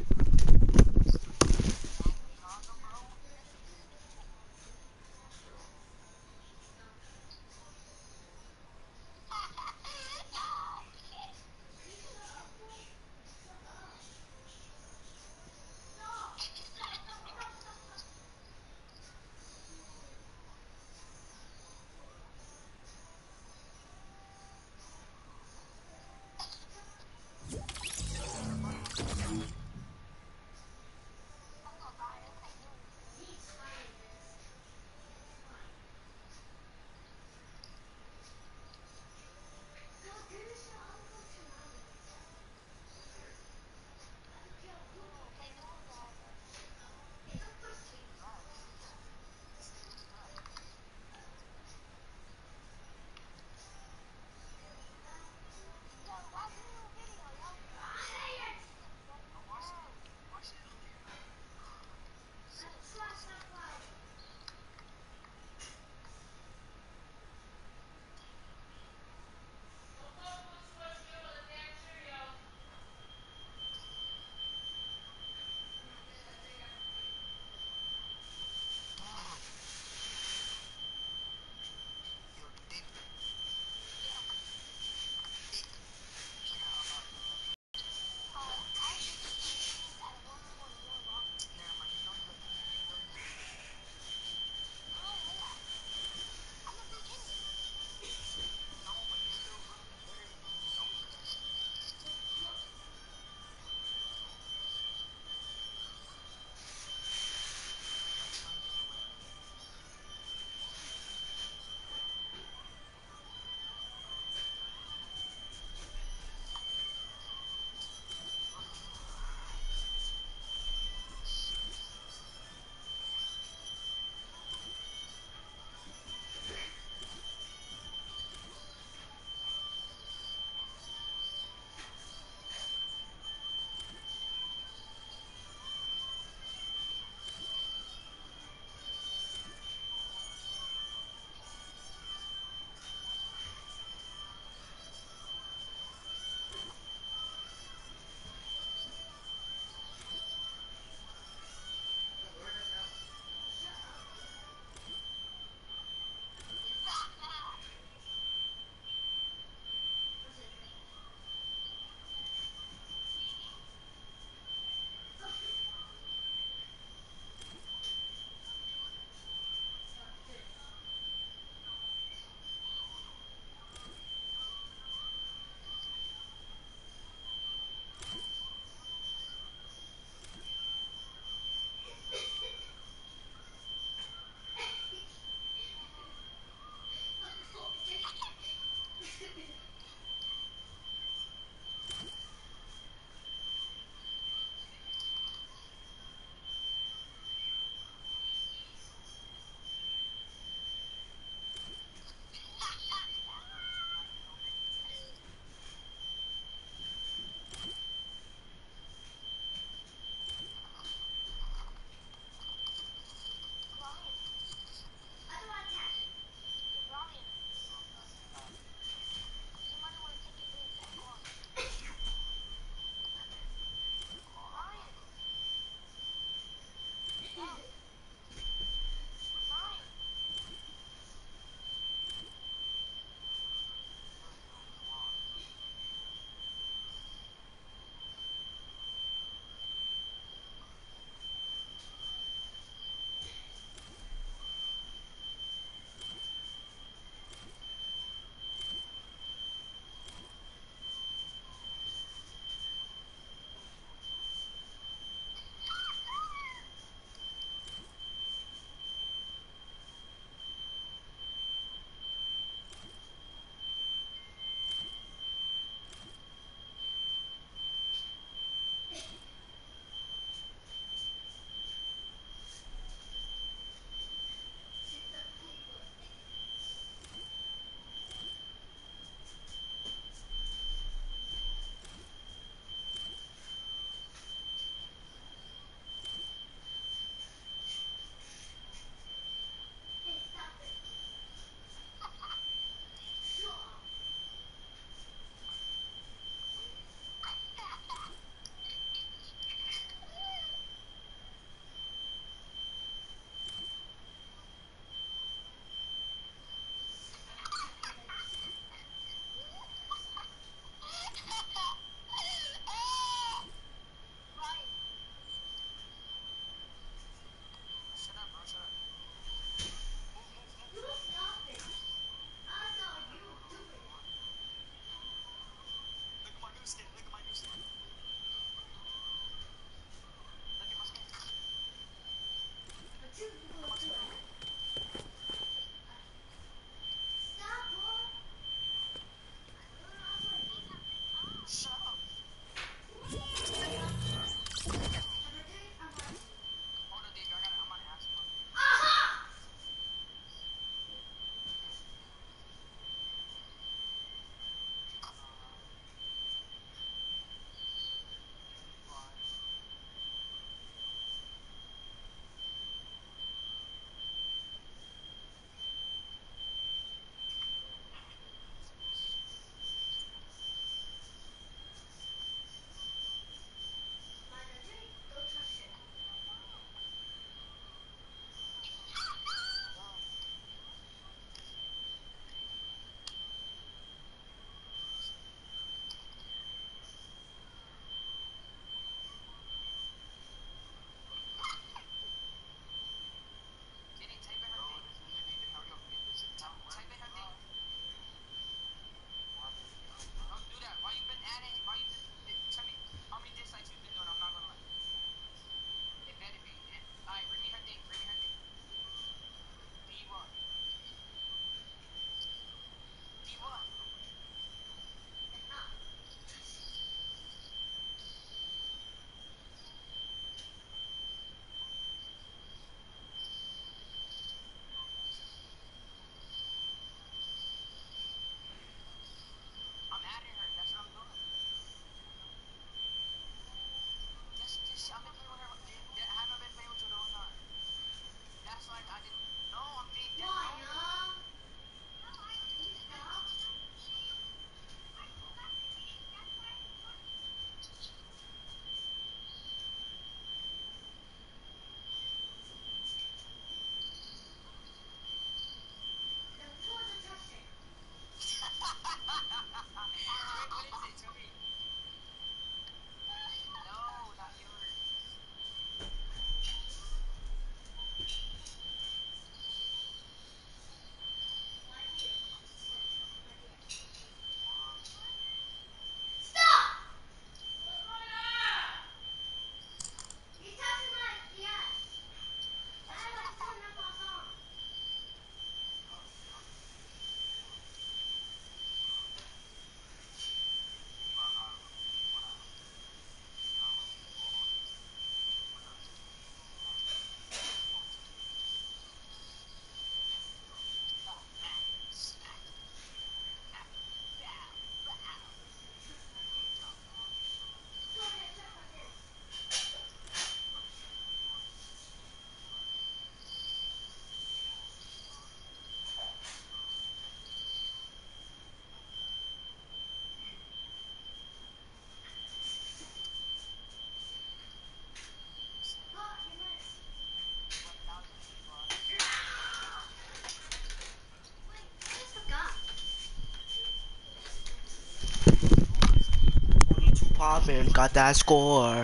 poppin', got that score.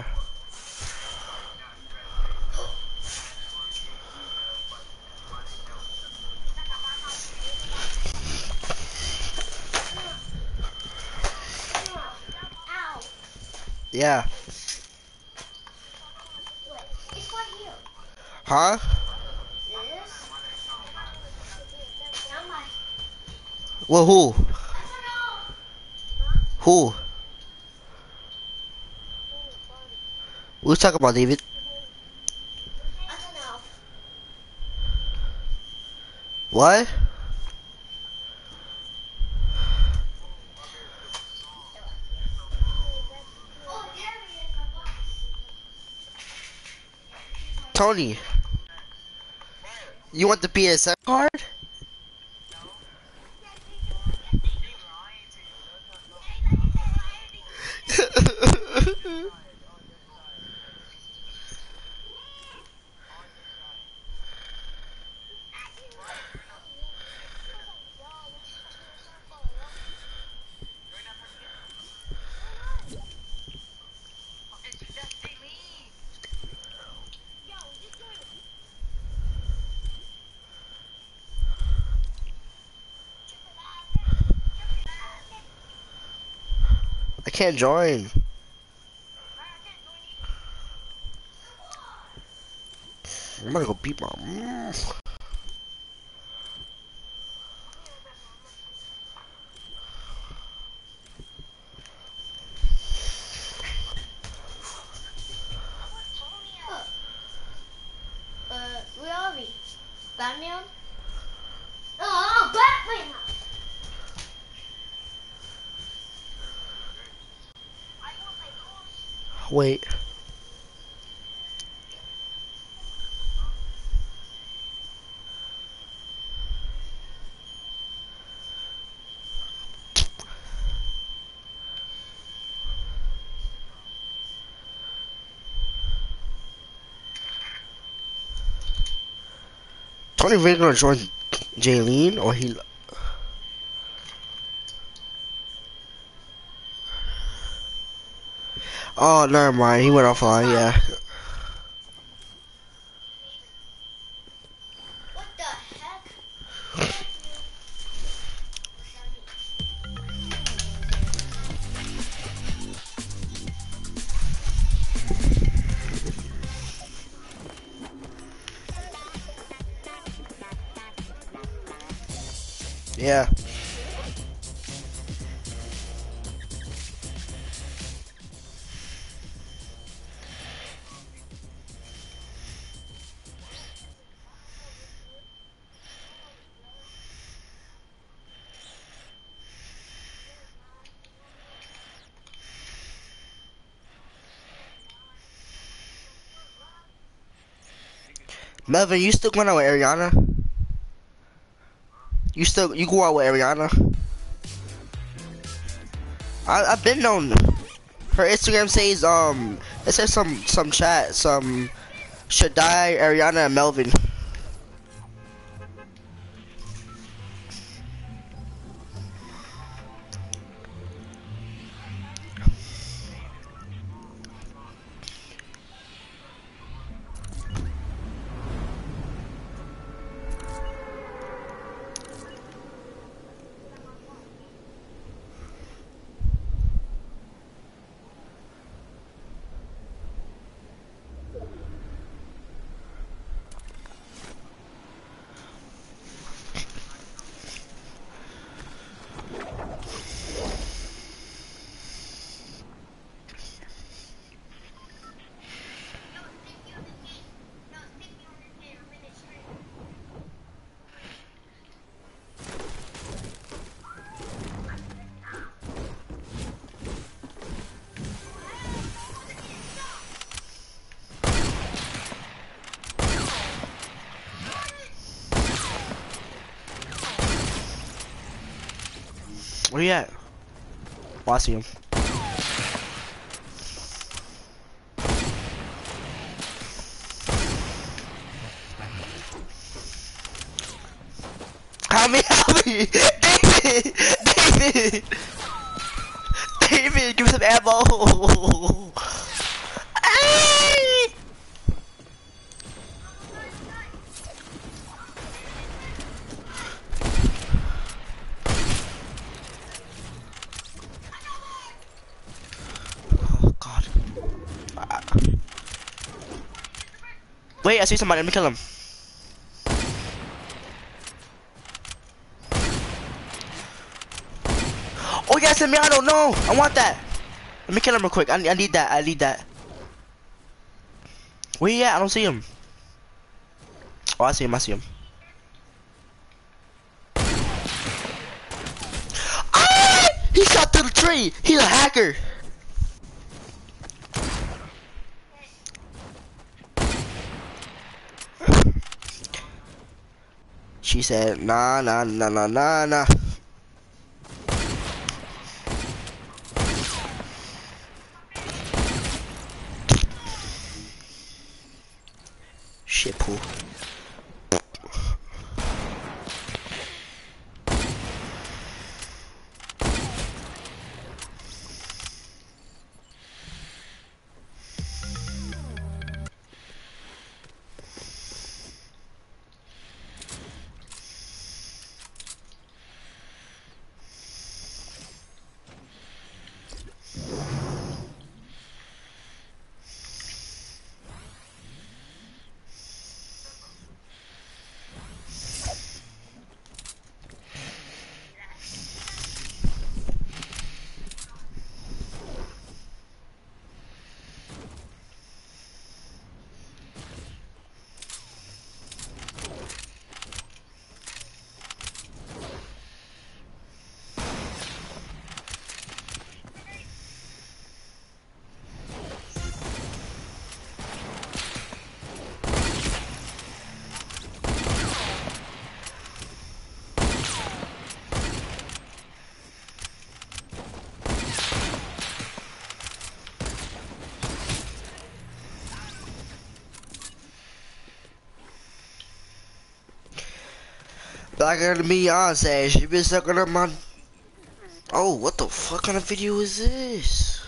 Ow. Yeah. Wait, it's right here. Huh? This. Now my. Well, who? I don't know. Who? What you talking about, David? I don't know. What? Oh, there he is, my boss. Tony, you want the PSN card? It's just Daleen. I can't join. I'm gonna go beat my mom. Where are we? Batman? Oh, Batman! Wait. Tony really gonna join Jaylene or he? Oh, never mind. He went offline. Yeah. What the heck? Yeah. Melvin, you still going out with Ariana? You go out with Ariana? I've been known. Her Instagram says it says some chat Shaddai, Ariana, and Melvin. Where you at? Oh, I see him. Help me! David! David! David! give me some ammo. Hey! Oh God. Wait, I see somebody. Let me kill him. Oh yes, I don't know. I want that. Let me kill him real quick. I need that. I need that. Where he at? I don't see him. Oh, I see him. I see him. Ah! He shot through the tree. He's a hacker. She said, nah, nah, nah, nah, nah, nah. Shit, pool. Blacker than Beyonce, she been sucking up my. Oh, what the fuck kind of video is this?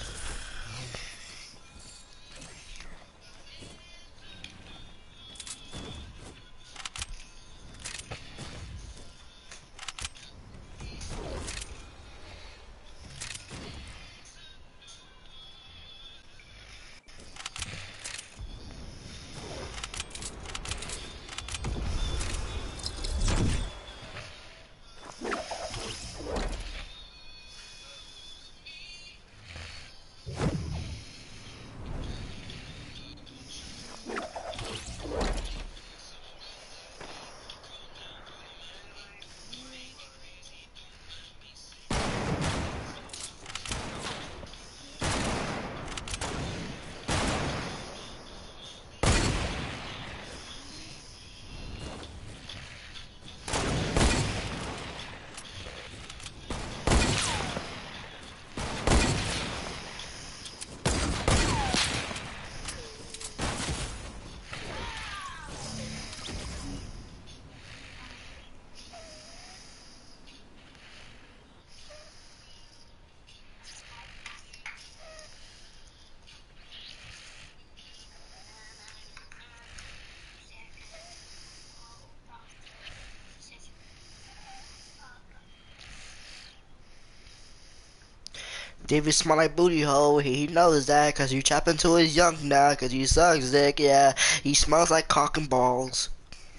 David smell like booty hole. He knows that cause you chop into his junk now cause you sucks dick. Yeah, he smells like cock and balls.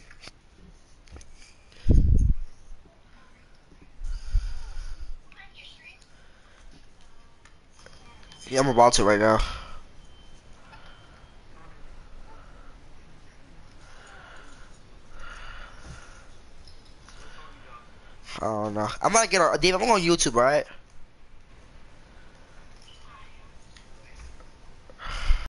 Yeah, I'm about to right now. I don't know. I'm gonna get on Dave. I'm on YouTube, right?